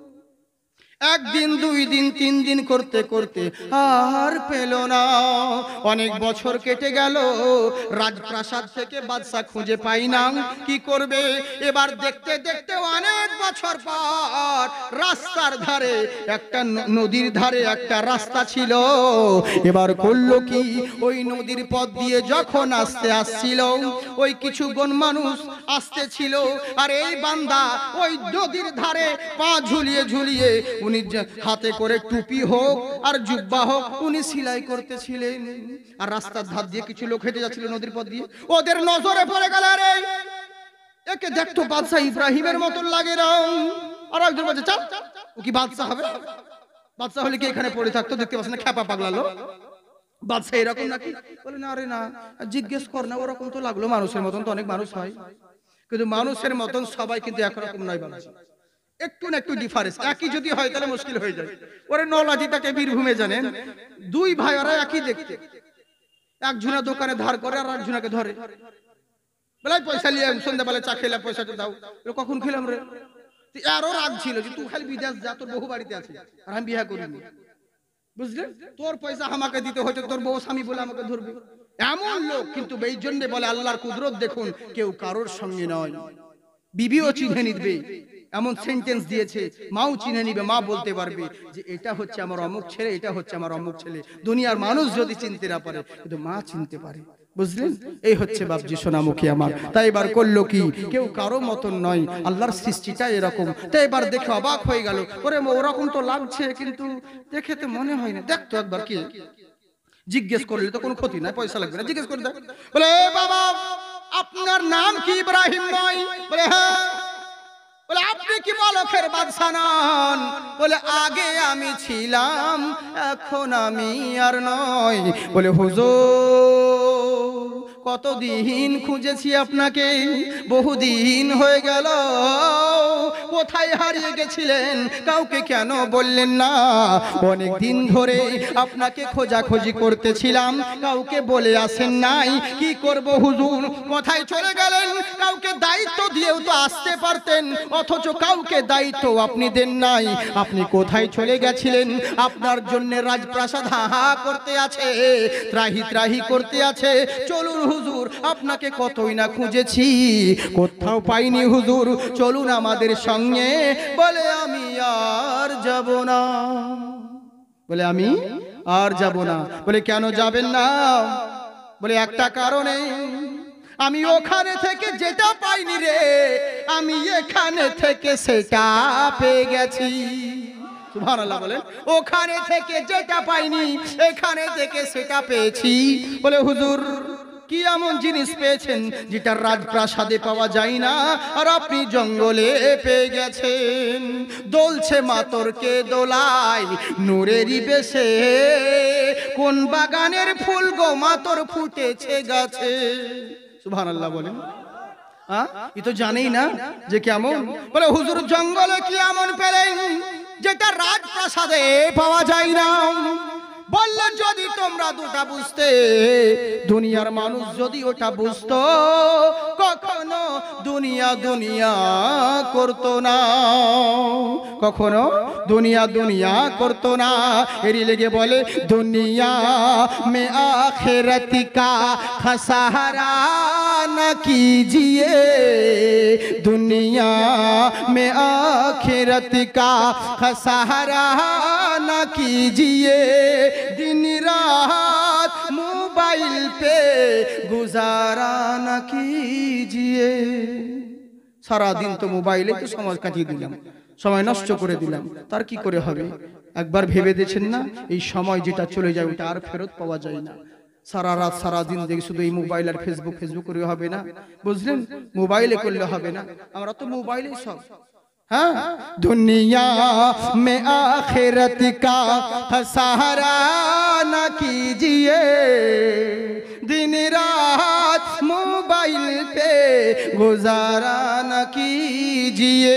একদিন, দুই দিন, তিন দিন করতে করতে আর পেল না। অনেক বছর কেটে গেল, রাজপ্রাসাদ থেকে বাদশা খুঁজে পাই না, কি করবে এবার? দেখতে দেখতে অনেক বছর পর রাস্তার ধারে একটা নদীর ধারে একটা রাস্তা ছিল। এবার করলো কি, ওই নদীর পথ দিয়ে যখন আসতে আসছিল, ওই কিছু গণ মানুষ আসতে ছিল, আর এই বান্দা ওই নদীর ধারে পা ঝুলিয়ে ঝুলিয়ে, উনি হাতে করে টুপি হোক আর জুব্বা হোক উনি সেলাই করতেছিলেন। আর রাস্তার ধার দিয়ে কিছু লোক হেঁটে যাচ্ছিল নদীর পথ দিয়ে, ওদের নজরে পড়ে গেল, আরে একে দেখতো বাদশা ইব্রাহিমের মতন লাগে রং। আর একজন বলছে, চল, ও কি বাদশা হবে? বাদশা হলে কি এখানে পড়ে থাকতো? দেখতে পাচ্ছ না, খ্যাপা পাগলালো। বাদশা এরকম নাকি? বলে না রে না, জিজ্ঞেস কর না, ওরকম তো লাগলো, মানুষের মতন তো অনেক মানুষ হয়, কিন্তু মানুষের মতন সবাই কিন্তু একরকম নয়, বাদশা একটু না একটু ডিফারেন্স। একই যদি হয় তাহলে মুশকিল হয়ে যায়। ওরে নলাজিটাকে বীরভূমে জানেন, দুই ভাই ওরা একই দেখতে, একজনা দোকানে ধার করে আর একজনাকে ধরে, বলে পয়সা নিয়ে সন্ধ্যাবেলা চা খেলে পয়সাটা দাও। কখন খেলাম রে? আরো রাগ ছিল যে তুই খালি বিদেশ যা, তোর বহু বাড়িতে আছে আর আমি বিয়ে করিনি, বুঝলেন? তোর পয়সা আমাকে দিতে হচ্ছে, তোর বউ স্বামী বলে আমাকে ধরবে, এমন লোক। কিন্তু এই জন্য বলে আল্লাহর কুদরত দেখুন, কেউ কারোর সঙ্গে নয়। বিবিও চিনে নিবে, এমন সেন্টেন্স দিয়েছে, মাও চিনে নিবে, মা বলতে পারবে যে এটা হচ্ছে আমার অমুক ছেলে, এটা হচ্ছে আমার অমুক ছেলে। দুনিয়ার মানুষ যদি চিনতে না পারে, কিন্তু মা চিনতে পারে। বুঝলেন? এই হচ্ছে বাপজি সোনামুখী আমার। তাই এবার করলো কি, কেউ কারো মতন নয়, আল্লাহর সৃষ্টিটা এরকম। তাই এবার দেখে অবাক হয়ে গেল, ওরে ওরকম তো লাগছে, কিন্তু দেখে তো মনে হয় না, দেখ তো একবার কি। জিজ্ঞেস করলে তো কোনো ক্ষতি নাই, পয়সা লাগবে না, জিজ্ঞেস করে দেখ। বলে বাবা আপনার নাম কি? ইব্রাহিম নয়? বলে হ্যাঁ। বলে আপনি কি বলখের বাদশা নন? বলে আগে আমি ছিলাম, এখন আমি আর নয়। বলে হুজুর কতদিন খুঁজেছি আপনাকে, বহুদিন হয়ে গেল, কোথায় হারিয়ে গেছিলেন, কাউকে কেন বললেন না? অনেক দিন ধরে আপনাকে খোঁজাখুঁজি করতেছিলাম, কাউকে বলে আসেন নাই। কি করব হুজুর, কোথায় চলে গেলেন? কাউকে দায়িত্ব দিয়েও তো আসতে পারতেন, অথচ কাউকে দায়িত্ব আপনি দেন নাই। আপনি কোথায় চলে গেছিলেন? আপনার জন্য রাজপ্রাসাদ হা হা করতে আছে, ত্রাহি ত্রাহি করতে আছে। চলুন হুজুর, আপনাকে কতই না খুঁজেছি, কোথাও পাইনি হুজুর, চলুন আমাদের সঙ্গে। বলে আমি আর যাব না। বলে আমি আর যাব না। বলে কেন যাবেন না? বলে একটা কারণে, আমি ওখানে থেকে যেটা পাইনি রে, আমি এখানে থেকে সেটা পেয়ে গেছি। সুবহানাল্লাহ বলেন। ওখানে থেকে যেটা পাইনি, এখানে থেকে সেটা পেয়েছি। বলে হুজুর কি এমন জিনিস পেয়েছেন যেটা রাজপ্রাসাদে পাওয়া যায় না, আর আপনি জঙ্গলে পেয়ে গেছেন? দোলছে মাতরকে দোলাই নূরেরই বেশে, কোন বাগানের ফুল গো মাতর ফুটেছে গাছে। সুবহানাল্লাহ বলেন। হ্যাঁ, এ তো জানেই না যে কেমন। বলে হুজুর জঙ্গলে কি এমন পেলেন যেটা রাজপ্রাসাদে পাওয়া যায় না? বললে যদি তোমরা দুটা বুঝতে, দুনিয়ার মানুষ যদি ওটা বুঝতো, কখনো দুনিয়া দুনিয়া করতো না, কখনো দুনিয়া দুনিয়া করতো না। এরই লেগে বলে দুনিয়া মে আখিরাত কা খসারা না कीजिए, दुनिया में आखिरत का खसारा न कीजिए, दिन रात मोबाइल पे गुजारा न कीजिए। সারা দিন তো মোবাইলে তো সময় কাটিয়ে দিলাম, সময় নষ্ট করে দিলাম, তার কি করে হবে? একবার ভেবে দেখেন না, এই সময় যেটা চলে যায় ওটা আর ফেরত পাওয়া যায় না। সারা রাত সারা দিন দেখি শুধু এই মোবাইল আর ফেসবুক ফেসবুক করে হবে না, বুঝলেন? মোবাইলে করলে হবে না, আমরা তো মোবাইলেই সব। হ্যাঁ, দুনিয়া মে আখিরাত কা সহারা না कीजिए, दिन रात मोबाइल पे गुजारा ना कीजिए।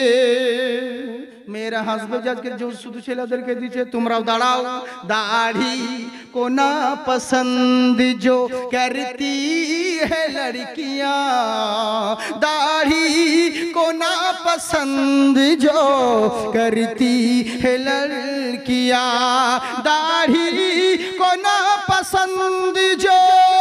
मेरा हस्बैंड আজকে যে শুধু ছেলেদেরকে দিচ্ছে, তোমরাও দাঁড়াও। দাড়ি को ना पसंद जो करती है लड़कियां, दाढ़ी को ना पसंद जो करती है लड़कियां, दाढ़ी को ना पसंद जो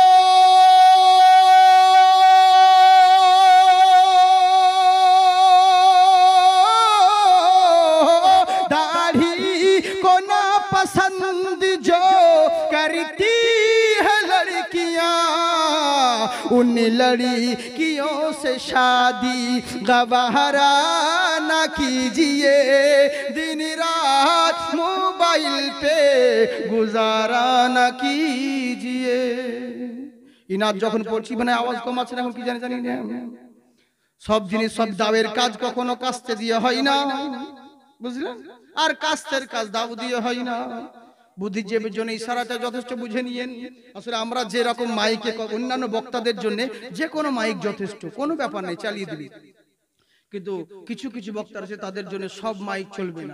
पसंद जो करती है लड़कियां, उन लड़कियों से शादी गवारा ना कीजिए, दिन रात मोबाइल पे गुजारा ना कीजिए। ইনার যখন পড়ছি মানে আওয়াজ কমাচ্ছে না, এখন কি জানি জানি না, সব জিনিস সব দাওয়ের কাজ কখনো কাস্তে দিয়ে হয় না, বুঝলেন? আর কাস্তের কাজ দাও দিয়ে হয় না। বুদ্ধিজীবীর জন্য ইশারাটা যথেষ্ট বুঝে নিয়েন। আসলে আমরা যে রকম মাইকে অন্যান্য বক্তাদের জন্য যে কোনো মাইক যথেষ্ট, কোনো ব্যাপার নাই, চালিয়ে দিবি। কিন্তু কিছু কিছু বক্তা আছে তাদের জন্য সব মাইক চলবে না।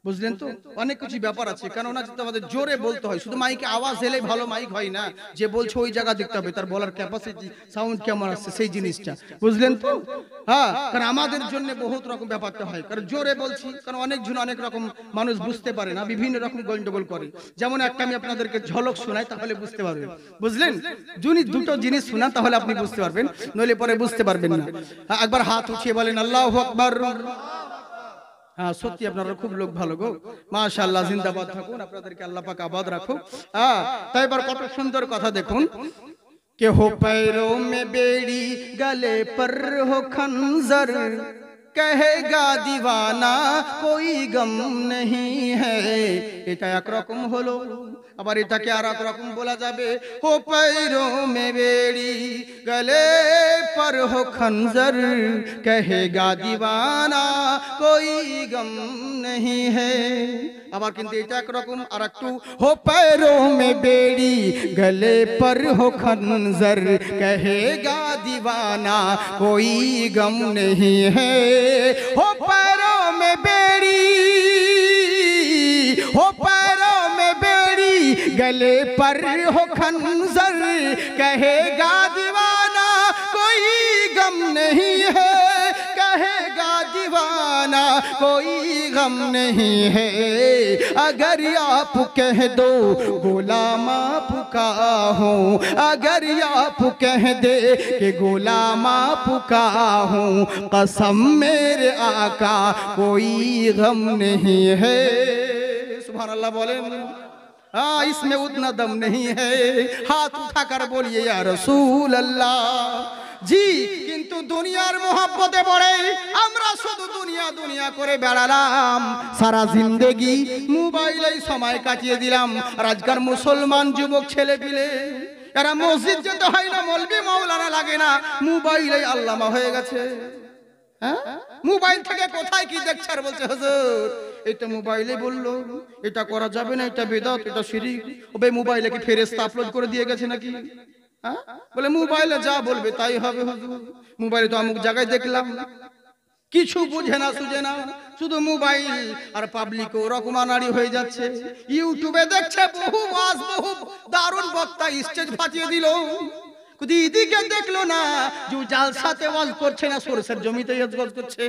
বুঝলেন তো? অনেক কিছু ব্যাপার আছে, কেননা যেটা আমাদের জোরে বলতে হয়, শুধু মাইকে আওয়াজ এলে ভালো মাইক হয় না, যে বলছে ওই জায়গা দেখতে হবে তার বলার ক্যাপাসিটি, সাউন্ড কেমন আসছে সেই জিনিসটা, বুঝলেন তো? হ্যাঁ, কারণ আমাদের জন্য বহুত রকম ব্যাপারটা হয়, কারণ জোরে বলছি, কারণ অনেক জন অনেক রকম মানুষ বুঝতে পারে না, বিভিন্ন রকম গন্ডগোল করে। যেমন একটা আমি আপনাদেরকে ঝলক শোনাই, তাহলে বুঝতে পারবেন, বুঝলেন? যদি দুটো জিনিস শোনান তাহলে আপনি বুঝতে পারবেন, নইলে পরে বুঝতে পারবেন না। একবার হাত উঠিয়ে বলেন আল্লাহু আকবার। হ্যাঁ, সত্যি আপনারা খুব লোক ভালো গো, মাশাআল্লাহ, জিন্দাবাদ থাকুন, আপনাদেরকে আল্লাহ পাক আবাদ রাখুক। হ্যাঁ, তাই এবার কত সুন্দর কথা দেখুন, কে হো पैरों में बेड़ी गले पर हो खंजर कहेगा दीवाना कोई गम नहीं है। এটা একরকম হলো, আবার এটাকে আর এক রকম বলা যাবে, हो पैरों में बेड़ी गले पर हो खंजर कहेगा दीवाना कोई गम नहीं है। আবার কিন্তু এটা একরকম, আর একটু, हो पैरों में बेड़ी गले पर हो खंजर कहेगा दीवाना कोई गम नहीं है। हो पैरों में बेड़ी, हो पैरों में बेड़ी गले पर हो खंजर कहेगा दीवाना कोई गम नहीं है, कहेगा दीवाना कोई गम नहीं है। अगर आप कह दो गुलाम आपका हूँ, अगर आप कह दे कि गुलाम आपका हूँ, कसम मेरे आका कोई गम नहीं है। सुभान अल्लाह बोलें। हाँ, इसमें उतना दम नहीं है। हाथ उठाकर बोलिए या रसूल अल्लाह। জি, কিন্তু দুনিয়ার মোহাব্বতে পড়ে আমরা শুধু দুনিয়া দুনিয়া করে বেড়ালাম, সারা জিন্দেগি মোবাইলেই সময় কাটিয়ে দিলাম। আর আজকাল মুসলমান যুবক ছেলে পিলে এরা মসজিদ যেতে হয় না, মৌলবি মাওলানা লাগে না, মোবাইলেই আল্লামা হয়ে গেছে। হ্যাঁ, মোবাইল থেকে কোথায় কি দেখছে আর বলছে হুজুর এটা মোবাইলে বললো এটা করা যাবে না, এটা বেদাত, এটা শিরক। ওবে মোবাইলে কি ফেরেশতা আপলোড করে দিয়ে গেছে নাকি? হ্যাঁ, বলে মোবাইলে যা বলবে তাই হবে হুজুর, মোবাইলে তো অমুক জায়গায় দেখলাম। কিছু বুঝে না সুঝে না, শুধু মোবাইল, আর পাবলিক ওরকম আনাড়ি হয়ে যাচ্ছে। ইউটিউবে দেখছে বহু ওয়াজ, বহু দারুণ বক্তা স্টেজ ফাটিয়ে দিল, দিদিকে দেখলো না যে জালসাতে ওয়াজ করছে না সরষের জমিতে ওয়াজ করছে।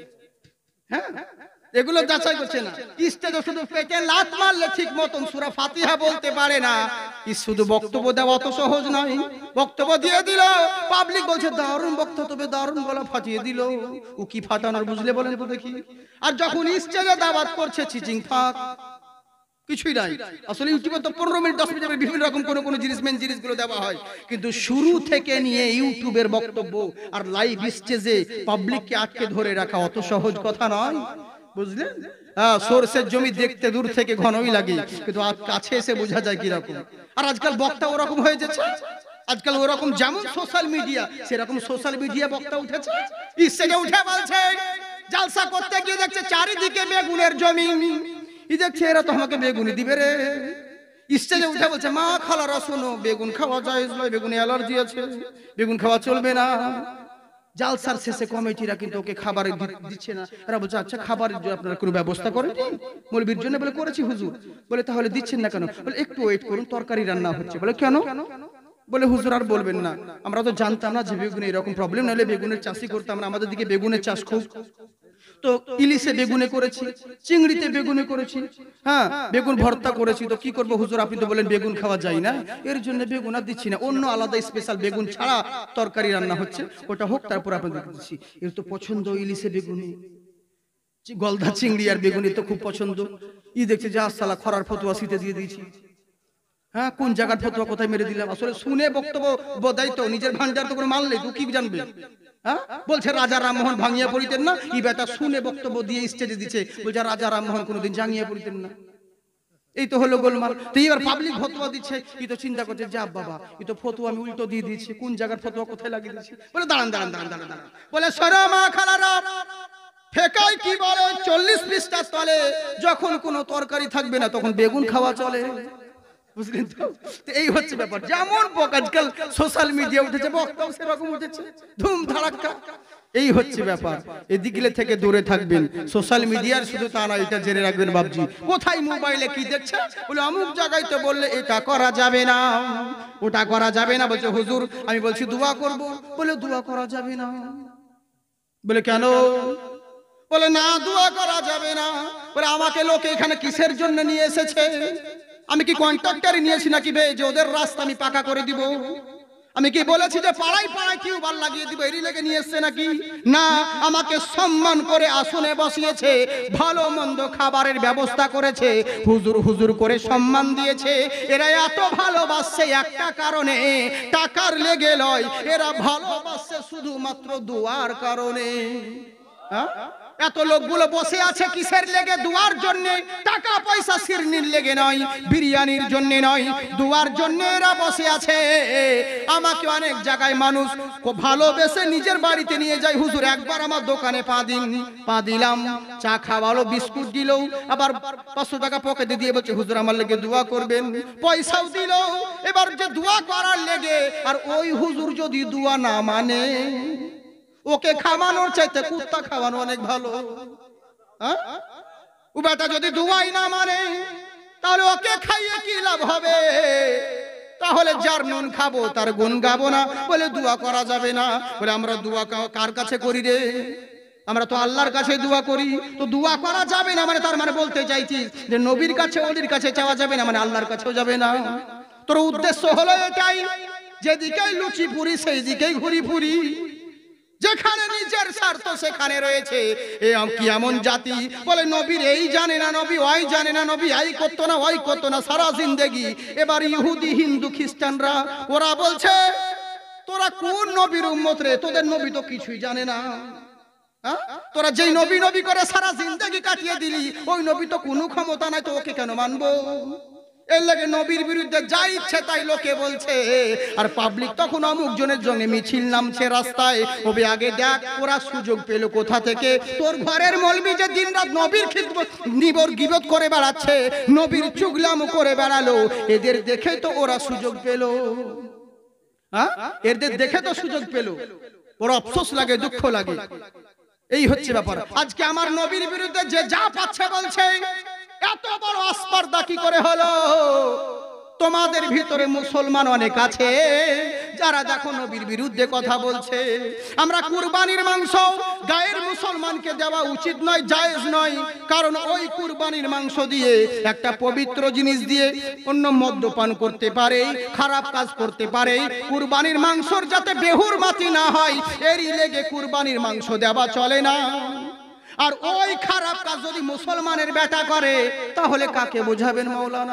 হ্যাঁ, এগুলো যাচাই করছে না। স্টেজে শুধু পেটে লাত মারলে ঠিক মতন সূরা ফাতিহা বলতে পারে না, কি শুধু বক্তব্য দেওয়া অত সহজ নয়। বক্তব্য দিয়ে দিল, পাবলিক বলছে দারুণ বক্তা, তবে দারুণ গলা ফাটিয়ে দিল। ও কি ফাটানোর বুঝলে বলেন তো দেখি। আর যখন স্টেজে দাওয়াত করছে চিচিং ফাক, কিছুই নাই। আসলে ইউটিউবে তো পনেরো মিনিট দশ মিনিটের বিভিন্ন রকম কোন কোন জিনিস মেন জিনিসগুলো দেওয়া হয়, কিন্তু শুরু থেকে নিয়ে ইউটিউবের বক্তব্য আর লাইভ স্টেজে পাবলিককে আটকে ধরে রাখা অত সহজ কথা নয়, বুঝলেন? হ্যাঁ, সরষের জমি দেখতে দূর থেকে ঘনই লাগে, কিন্তু আর কাছে এসে বোঝা যায় কিরকম। আর আজকাল বক্তা ওরকম হয়ে যাচ্ছে, আজকাল ওরকম যেমন সোশ্যাল মিডিয়া সেরকম সোশ্যাল মিডিয়া বক্তা উঠেছে। স্টেজে উঠে বলছে, জালসা করতে গিয়ে দেখছে চারিদিকে বেগুনের জমি, ই দেখছে এরা তো আমাকে বেগুনি দিবে রে। স্টেজে উঠে বলছে, মা খালারা শোনো, বেগুন খাওয়া যায় নয়, বেগুনে অ্যালার্জি আছে, বেগুন খাওয়া চলবে না। জালসার শেষে কমিটিরা কিন্তু ওকে খাবার দিচ্ছে না। এরা বলছে আচ্ছা খাবারের জন্য আপনারা কোনো ব্যবস্থা করেন মৌলবীর জন্য? বলে করেছি হুজুর। বলে তাহলে দিচ্ছেন না কেন? বলে একটু ওয়েট করুন, তরকারি রান্না হচ্ছে। বলে কেন? বলে হুজুর আর বলবেন না, আমরা তো জানতাম না যে বেগুনে এরকম প্রবলেম, নাহলে বেগুনের চাষই করতাম না। আমাদের দিকে বেগুনের চাষ খুব, তো ইলিশে বেগুনে করেছি, চিংড়িতে বেগুনে করেছি, হ্যাঁ বেগুন ভর্তা করেছি। তো কি করবো হুজুর, আপনি তো বলেন বেগুন খাওয়া যায় না, এর জন্য বেগুন আর দিচ্ছি না, অন্য আলাদা স্পেশাল বেগুন ছাড়া তরকারি রান্না হচ্ছে, ওটা হোক, তারপর আপনাদের দিচ্ছি। এর তো পছন্দ ইলিশে বেগুনি, গলদা চিংড়ি আর বেগুনি তো খুব পছন্দ। ই দেখছে যে আসসালা খরার ফতুয়া শীতে দিয়ে দিয়েছি। হ্যাঁ, কোন জায়গার ফতুয়া কোথায় মেরে দিলাম। আসলে শুনে বক্তব্য বোধাই তো, নিজের ভান্ডার তো করে মানলে তো কি জানবে। হ্যাঁ, বলছে রাজা রামমোহন ভাঙিয়া পড়িতেন না, ই বেটা শুনে বক্তব্য দিয়ে স্টেজে দিচ্ছে, বলছে রাজা রামমোহন কোনোদিন জাঙ্গিয়া পড়িতেন না। এই তো হলো গোলমাল। তো এবার পাবলিক ফতোয়া দিচ্ছে, ই তো চিন্তা করছে যা বাবা, ই তো ফতোয়া আমি উল্টো দিয়ে দিয়েছি, কোন জায়গার ফতোয়া কোথায় লাগিয়ে দিয়েছি। বলে দাঁড়ান দাঁড়ান দাঁড়ান দাঁড়ান দাঁড়ান বলে সরা মা খালারা, ফেকাই কি বলে চল্লিশ পৃষ্ঠার তলে যখন কোনো তরকারি থাকবে না তখন বেগুন খাওয়া চলে। বুঝলেন তো? এই হচ্ছে ব্যাপার। যেমন আজকাল সোশ্যাল মিডিয়া উঠেছে, বক্তাও সেরকম উঠেছে, ধুম ধাড়াক্কা। এই হচ্ছে ব্যাপার। এদিকে থেকে দূরে থাকবেন। সোশ্যাল মিডিয়ার শুধু তা না, এটা জেনে রাখবেন বাবজি, কোথায় মোবাইলে কি দেখছে, বলে অমুক জায়গায় তো বললে এটা করা যাবে না, ওটা করা যাবে না। বলছে হুজুর আমি বলছি দোয়া করব, বলে দোয়া করা যাবে না। বলে কেন? বলে না দোয়া করা যাবে না। বলে আমাকে লোকে এখানে কিসের জন্য নিয়ে এসেছে? আমি কি কন্ট্রাক্টরে নিয়েছি নাকি বে যে ওদের রাস্তা আমি পাকা করে দিব? আমি কি বলেছি যে পাড়ায় পাড়ায় টিউবওয়েল লাগিয়ে দিব? এরই লেগে নিয়ে এসছে নাকি? না, আমাকে সম্মান করে আসনে বসিয়েছে, ভালো মন্দ খাবারের ব্যবস্থা করেছে, হুজুর হুজুর করে সম্মান দিয়েছে। এরা এত ভালোবাসছে একটা কারণে, টাকার লেগে লয়, এরা ভালোবাসছে শুধুমাত্র দোয়ার কারণে। হ্যাঁ, এত লোকগুলো বসে আছে কিসের লেগে? দুয়ার জন্য। টাকা পয়সা শিরনির লেগে নয়, বিরিয়ানির জন্য নয়, দুয়ার জন্য এরা বসে আছে। আমাকে অনেক জায়গায় মানুষ খুব ভালোবেসে নিজের বাড়িতে নিয়ে যায়, হুজুর একবার আমার দোকানে পা দিন, পা দিলাম, চা খাওয়ালো, বিস্কুট দিল, আবার পাঁচশো টাকা পকেটে দিয়ে বলছে হুজুর আমার লেগে দোয়া করবেন, পয়সাও দিল। এবার যে দোয়া করার লেগে, আর ওই হুজুর যদি দোয়া না মানে, ওকে খাওয়ানোর চাইতে কুত্তা খাওয়ানো অনেক ভালো। ও বেটা যদি দুয়াই না মানে, তাহলে ওকে খাইয়ে কি লাভ হবে? তাহলে যার নুন খাবো তার গুণ গাবো না। বলে দোয়া করা যাবে না। বলে আমরা দোয়া কার কাছে করি রে? আমরা তো আল্লাহর কাছে দোয়া করি। তো দোয়া করা যাবে না মানে তার মানে বলতে চাইছিস যে নবীর কাছে ওদের কাছে চাওয়া যাবে না, মানে আল্লাহর কাছেও যাবে না। তোর উদ্দেশ্য হলো এটাই, যেদিকেই লুচি পুরি সেই দিকেই ঘুরি ফুরি, যেখানে নিজের স্বার্থ সেখানে রয়েছে। এ কি এমন জাতি? বলে নবীর এই জানে না, নবী ওই জানে না, নবী এই করতো না ওই করতো না সারা জিন্দেগি। এবার ইহুদি হিন্দু খ্রিস্টানরা ওরা বলছে তোরা কোন নবীর উম্মত রে? তোদের নবী তো কিছুই জানে না। তোরা যেই নবী নবী করে সারা জিন্দেগি কাটিয়ে দিলি, ওই নবী তো কোনো ক্ষমতা নাই, তো ওকে কেন মানবো? এর লাগে নবীর বিরুদ্ধে যা ইচ্ছে তাই লোকে বলছে। আর পাবলিক তখন অমুক জনের জন্য মিছিল নামছে রাস্তায়। ওবে আগে দেখ ওরা সুযোগ পেল কোথা থেকে? তোর ঘরের মলবি যে দিনরাত নবীর খিদমত নিবর গিবত করে বেড়াচ্ছে, নবীর চুগলাম করে বেড়ালো, এদের দেখে তো ওরা সুযোগ পেল। হ্যাঁ, এদের দেখে তো সুযোগ পেল। ওর আফসোস লাগে, দুঃখ লাগে। এই হচ্ছে ব্যাপার। আজকে আমার নবীর বিরুদ্ধে যে যা পাচ্ছে বলছে, এত বড় আসপারদা কি করে হলো? তোমাদের ভিতরে মুসলমান অনেক আছে যারা দেখো নবীর বিরুদ্ধে কথা বলছে। আমরা কুরবানির মাংস গায়ের মুসলমানকে দেওয়া উচিত নয়, জায়েজ নয়। কারণ ওই কুরবানির মাংস দিয়ে একটা পবিত্র জিনিস দিয়ে অন্য মদ্যপান করতে পারে, খারাপ কাজ করতে পারে। কুরবানির মাংসর যাতে বেহুর মাটি না হয়, এরই লেগে কুরবানির মাংস দেওয়া চলে না। আর ওই খারাপ কাজ যদি মুসলমানের বেটা করে, তাহলে কাকে বোঝাবেন মাওলানা?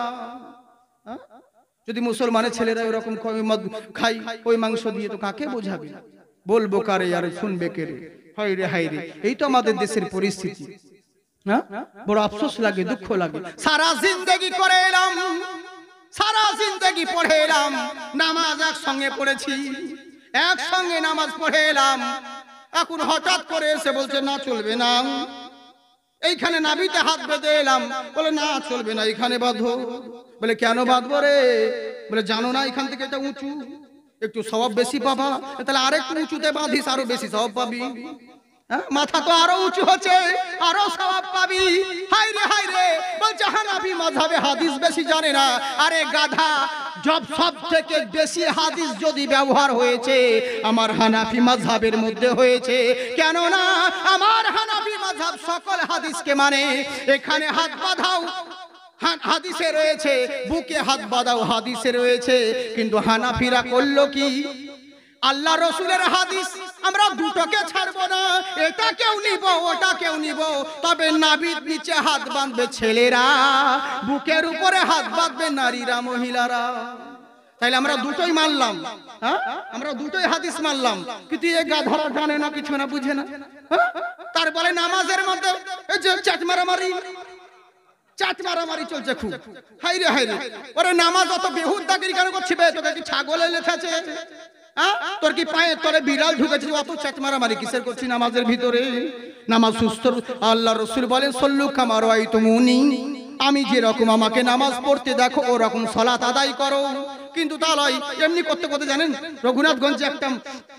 যদি মুসলমানের ছেলেরা এরকম খাই ওই মাংস দিয়ে, তো কাকে বোঝাবে? বলবো কারে আর শুনবে কে রে? হায় রে হায় রে, এই তো আমাদের দেশের পরিস্থিতি। হ্যাঁ, বড় আফসোস লাগে, দুঃখ লাগে। সারা জিন্দেগি করে এলাম, সারা জিন্দেগি পড়ে এলাম, নামাজ একসঙ্গে পড়েছি, একসঙ্গে নামাজ পড়ে এলাম। এখন হঠাৎ করে এসে বলছে না চলবে না, এইখানে নাভিতে হাত বেঁধে এলাম, বলে না চলবে না, এখানে বাঁধো। বলে কেন বাঁধবো রে? বলে জানো না এখান থেকে এটা উঁচু, একটু সওয়াব বেশি পাবা, তাহলে আরেকটু উঁচুতে বাঁধিস, আরো বেশি সওয়াব পাবি। মাথা তো আরো উঁচু হচ্ছে, আরো সওয়াব পাবি। হায় রে হায় রে, বলছে হানাফি মাযহাবে হাদিস বেশি জানে না। আরে গাধা, জব সব থেকে বেশি হাদিস যদি ব্যবহার হয়েছে আমার হানাফি মাযহাবের মধ্যে হয়েছে। কেন না আমার হানাফি মাযহাব সকল হাদিসকে মানে। এখানে হাত বাঁধাও হাদিসে রয়েছে, বুকে হাত বাঁধাও হাদিসে রয়েছে। কিন্তু হানাফিরা করলো কি? আল্লাহ রসুলের হাদিস আমরা দুটোকে ছাড়বো না, এটা কেউ নিব ওটা কেউ নিব, তবে নাভির নিচে হাত বাঁধবে ছেলেরা, বুকের উপরে হাত বাঁধবে নারীরা, মহিলারা। তাইলে আমরা দুটোই মানলাম। হ্যাঁ, আমরা দুটোই হাদিস মানলাম, কিন্তু এ গাধারা জানে না, কিছু না, বুঝে না। তারপরে নামাজের মধ্যে এই যে চাট মারামারি, চাট মারামারি চলছে খুব। হাই রে হাই রে, ওরে নামাজ অত বেহুদ দাগিরি কেন করছি বে? তোকে কি ছাগলে লেখাছে? তোর কি পায়ে তোরে বিড়াল ঢুকেছে? অত চাট মারামারি কিসের করছি নামাজের ভিতরে? নামাজ সুস্থ। আল্লাহ রসুল বলেন সল্লু কামা রাআইতুমুনি, আমি যেরকম আমাকে নামাজ পড়তে দেখো ওরকম সালাত আদায় করো। কিন্তু তা নয়, এমনি করতে করতে জানেন রঘুনাথগঞ্জে একটা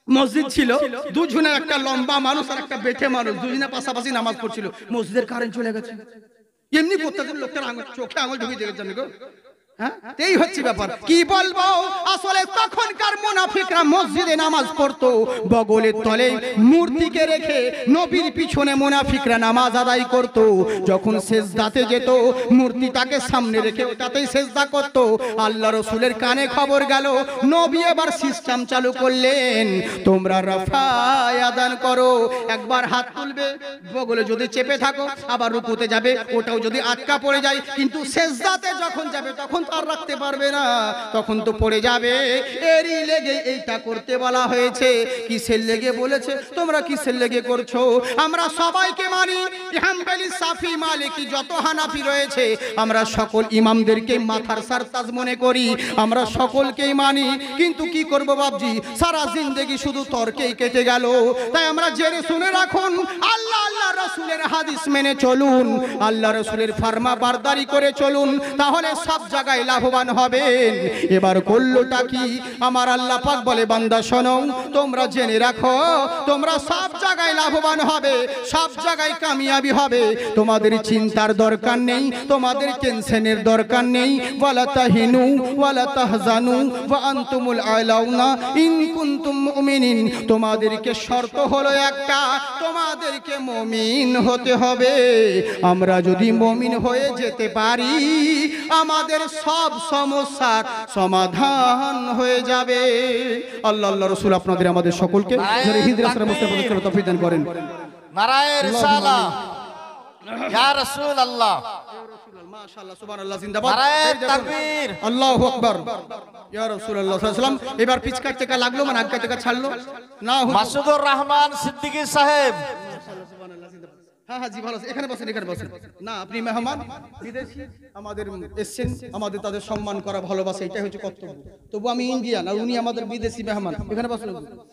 মসজিদ ছিল, দুজনে একটা লম্বা মানুষ আর একটা বেঠে মানুষ, দুজনে পাশাপাশি নামাজ পড়ছিল, মসজিদের কারেন্ট চলে গেছে। এমনি করতে লোকটার আঙুল চোখে আঙুল ঢুকিয়ে দিয়েছেন গো। হ্যাঁ, এই হচ্ছে ব্যাপার। কি বলবো, আসলে তখনকার মুনাফিকরা মসজিদে নামাজ পড়তো, বগলের তলে মূর্তিকে রেখে নবীর পিছনে মুনাফিকরা নামাজ আদায় করত। যখন সেজদাতে যেত মূর্তিটাকে সামনে রেখে ওটাতেই সেজদা করত। আল্লাহ রসুলের কানে খবর গেল, নবী এবার সিস্টেম চালু করলেন, তোমরা রাফায় আদান করো, একবার হাত তুলবে, বগলে যদি চেপে থাকো আবার রুকুতে যাবে, ওটাও যদি আটকা পড়ে যায়, কিন্তু সেজদাতে যখন যাবে তখন আর রাখতে পারবে না, তখন তো পড়ে যাবে। এরই লেগে এইটা করতে বলা হয়েছে। কিসের লেগে বলেছে? তোমরা কিসের লেগে করছো? আমরা সবাইকে মানি, হাম্বলি, সাফি, মালিকি, যত হানাফি রয়েছে আমরা সকল ইমামদেরকে মাথার সারতাজ মনে করি, আমরা সকলকেই মানি। কিন্তু কি করব বাবজি, সারা জিন্দেগি শুধু তর্কেই কেটে গেল। তাই আমরা জেনে শুনে রাখুন, আল্লাহ আল্লাহ রাসূলের হাদিস মেনে চলুন, আল্লাহ রাসূলের ফরমা বারদারি করে চলুন, তাহলে সব জায়গায় লাভবান হবেন। এবার করলোটা কি? আমার আল্লাহ পাক বলে, বান্দা শোনো, তোমরা জেনে রাখো, তোমরা সব জায়গায় লাভবান হবে, সব জায়গায় কামিয়াবি হবে। তোমাদের চিন্তার দরকার নেই, তোমাদের টেনশনের দরকার নেই। ওয়ালা তাহিনু ওয়ালা তাহজানু ওয়া আনতুমুল আলাউনা ইন কুনতুম মুমিনিন। তোমাদেরকে শর্ত হলো একটা, তোমাদেরকে মুমিন হতে হবে। আমরা যদি মুমিন হয়ে যেতে পারি, আমাদের সব সমস্যার সমাধান হয়ে যাবে। আল্লাহ আল্লাহ রাসূল আপনাদের আমাদের সকলকে যারা হিজরত মুস্তাফা চলতে তৌফিক দান করেন। নারায়ে রিসালাহ, ইয়া রাসূলুল্লাহ, মাশাআল্লাহ, সুবহানাল্লাহ, জিন্দাবাদ, নারায়ে তাকবীর, আল্লাহু আকবার, ইয়া রাসূলুল্লাহ সাল্লাল্লাহু আলাইহি ওয়াসাল্লাম। এবার পিচকাট থেকে লাগলো, মানে আগে থেকে ছাড়লো না। মাসুদুর রহমান সিদ্দিকী সাহেব, হ্যাঁ হ্যাঁ জি, ভালো আছে, এখানে বসেন, এখানে বসেন। না, আপনি মেহমান, বিদেশি, আমাদের এসছেন, আমাদের তাদের সম্মান করা, ভালোবাসা, এটাই হচ্ছে কর্তব্য। তবু আমি ইন্ডিয়ান আর উনি আমাদের বিদেশি মেহমান, এখানে বসেন।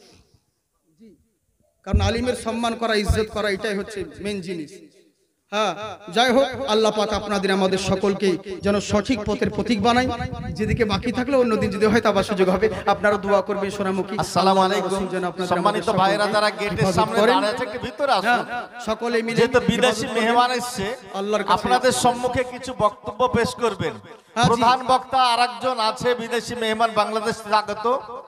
কারণ আলিমের সম্মান করা, ইজ্জত করা, এটাই হচ্ছে মেন জিনিস। হ্যাঁ, যাই হোক, আল্লাহ পাক আপনাদের আমাদের সকলকে যেন সঠিক পথের প্রতীক বানায়। যেদিকে বাকি থাকলে অন্যদিন যদি হয় আবার সুযোগ হবে। আপনারা দোয়া করবেন সোনামুখী। আসসালামু আলাইকুম। সম্মানিত ভাইরা যারা গেটের সামনে দাঁড়িয়ে আছে, একটু ভিতরে আসুন। সকলে মিলে, যেহেতু বিদেশি মেহমান এসেছে, আল্লাহর কাছে আপনাদের সম্মুখে কিছু বক্তব্য পেশ করবেন। প্রধান বক্তা আরেকজন আছে, বিদেশি মেহমান, বাংলাদেশ থেকে আগত।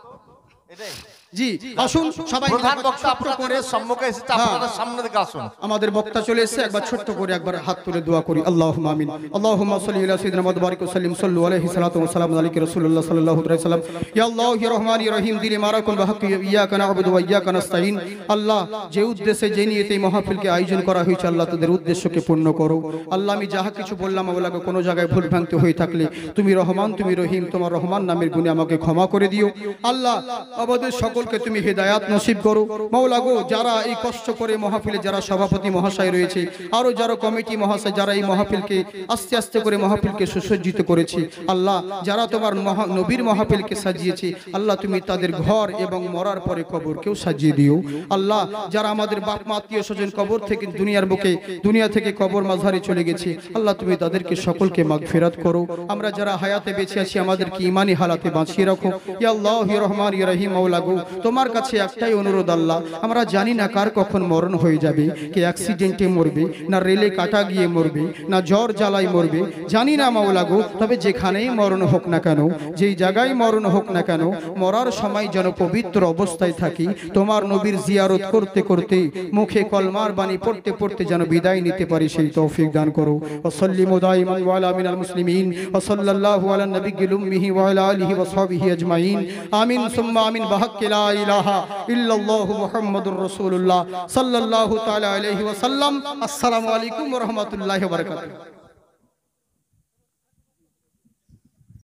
এটাই জি, আসুন সবাই। প্রধান বক্তা আপনাদের সম্মুখে এসেছে, আপনাদের সামনে দিকে আসুন। আমাদের বক্তা চলে এসেছে, একবার ছোট্ট করে একবার হাত তুলে দোয়া করি। আল্লাহুম্মা আমিন। আল্লাহুম্মা সাল্লি আলা সাইয়্যিদিনা মুহাম্মাদ ওয়া বারিক ওয়া সাল্লিম, সাল্লু আলাইহি সাল্লাতু ওয়া সালামু আলাইকা রাসূলুল্লাহ সাল্লাল্লাহু আলাইহি ওয়াসাল্লাম। ইয়া আল্লাহ ইয়া রহমান ইয়া রহিম, দিলে মারাকুন ওয়া হাক্কি ইয়াকা না'বুদু ওয়া ইয়াকা নাস্তাইন। আল্লাহ, যে উদ্দেশ্যে যে নিয়তে মাহফিলকে আয়োজন করা হয়েছে, আল্লাহ তাদের উদ্দেশ্যকে পূর্ণ করো। আল্লাহ, আমি যাহা কিছু বললাম আল্লাহকে কোনো জায়গায় ভুল ভ্রান্তি হয়ে থাকলে তুমি রহমান, তুমি রহিম, তোমার রহমান নামের গুণে আমাকে ক্ষমা করে দিও। আল্লাহ, আমাদের সকলকে তুমি হিদায়াত নসিব করো। মাওলা গো, যারা এই কষ্ট করে মাহফিলে, যারা সভাপতি মহাশয় রয়েছে, আরো যারা কমিটি মহাশয়, যারা এই মাহফিলকে আস্তে আস্তে করে মাহফিলকে সুসজ্জিত করেছে, আল্লাহ, যারা তোমার নবীর মাহফিলকে সাজিয়েছে, আল্লাহ তুমি তাদের ঘর এবং মরার পরে কবরকেও সাজিয়ে দিও। আল্লাহ, যারা আমাদের বাপ মা আত্মীয় স্বজন কবর থেকে দুনিয়ার বুকে, দুনিয়া থেকে কবর মাঝারে চলে গেছে, আল্লাহ তুমি তাদেরকে সকলকে মাগফিরাত করো। আমরা যারা হায়াতে বেঁচে আছি, আমাদেরকে ঈমানি হালাতে বাঁচিয়ে রাখো। ইয়া আল্লাহ ইয়া রহমান ইয়া রহিম। মাওলা গো, তোমার কাছে একটাই অনুরোধ, আল্লাহ, আমরা জানি না কার কখন মরণ হয়ে যাবে, কে অ্যাক্সিডেন্টে মরবে, না রেলে কাটা গিয়ে মরবে, না জ্বর জ্বালায় মরবে, জানি না মাওলা গো। তবে যেখানেই মরণ হোক না কেন, যেই জায়গায় মরণ হোক না কেন, মরার সময় যেন পবিত্র অবস্থায় থাকি, তোমার নবীর জিয়ারত করতে করতে, মুখে কলমার বাণী পড়তে পড়তে যেন বিদায় নিতে পারি, সেই তৌফিক দান করো। ওয়া সাল্লিমু দাইমান ওয়া আলা মিনাল মুসলিমিন ওয়া সাল্লাল্লাহু আলা নবিয়্যিল উম্মিহি ওয়া আলা আলিহি ওয়া সাহবিহি আজমাইন। আমিন সুম্মা আমিন। বিহাক্কি লা ইলাহা ইল্লাল্লাহু মুহাম্মাদুর রাসূলুল্লাহ সাল্লাল্লাহু তাআলা আলাইহি ওয়া সাল্লাম। আসসালামু আলাইকুম ওয়া রাহমাতুল্লাহি ওয়া বারাকাতুহু।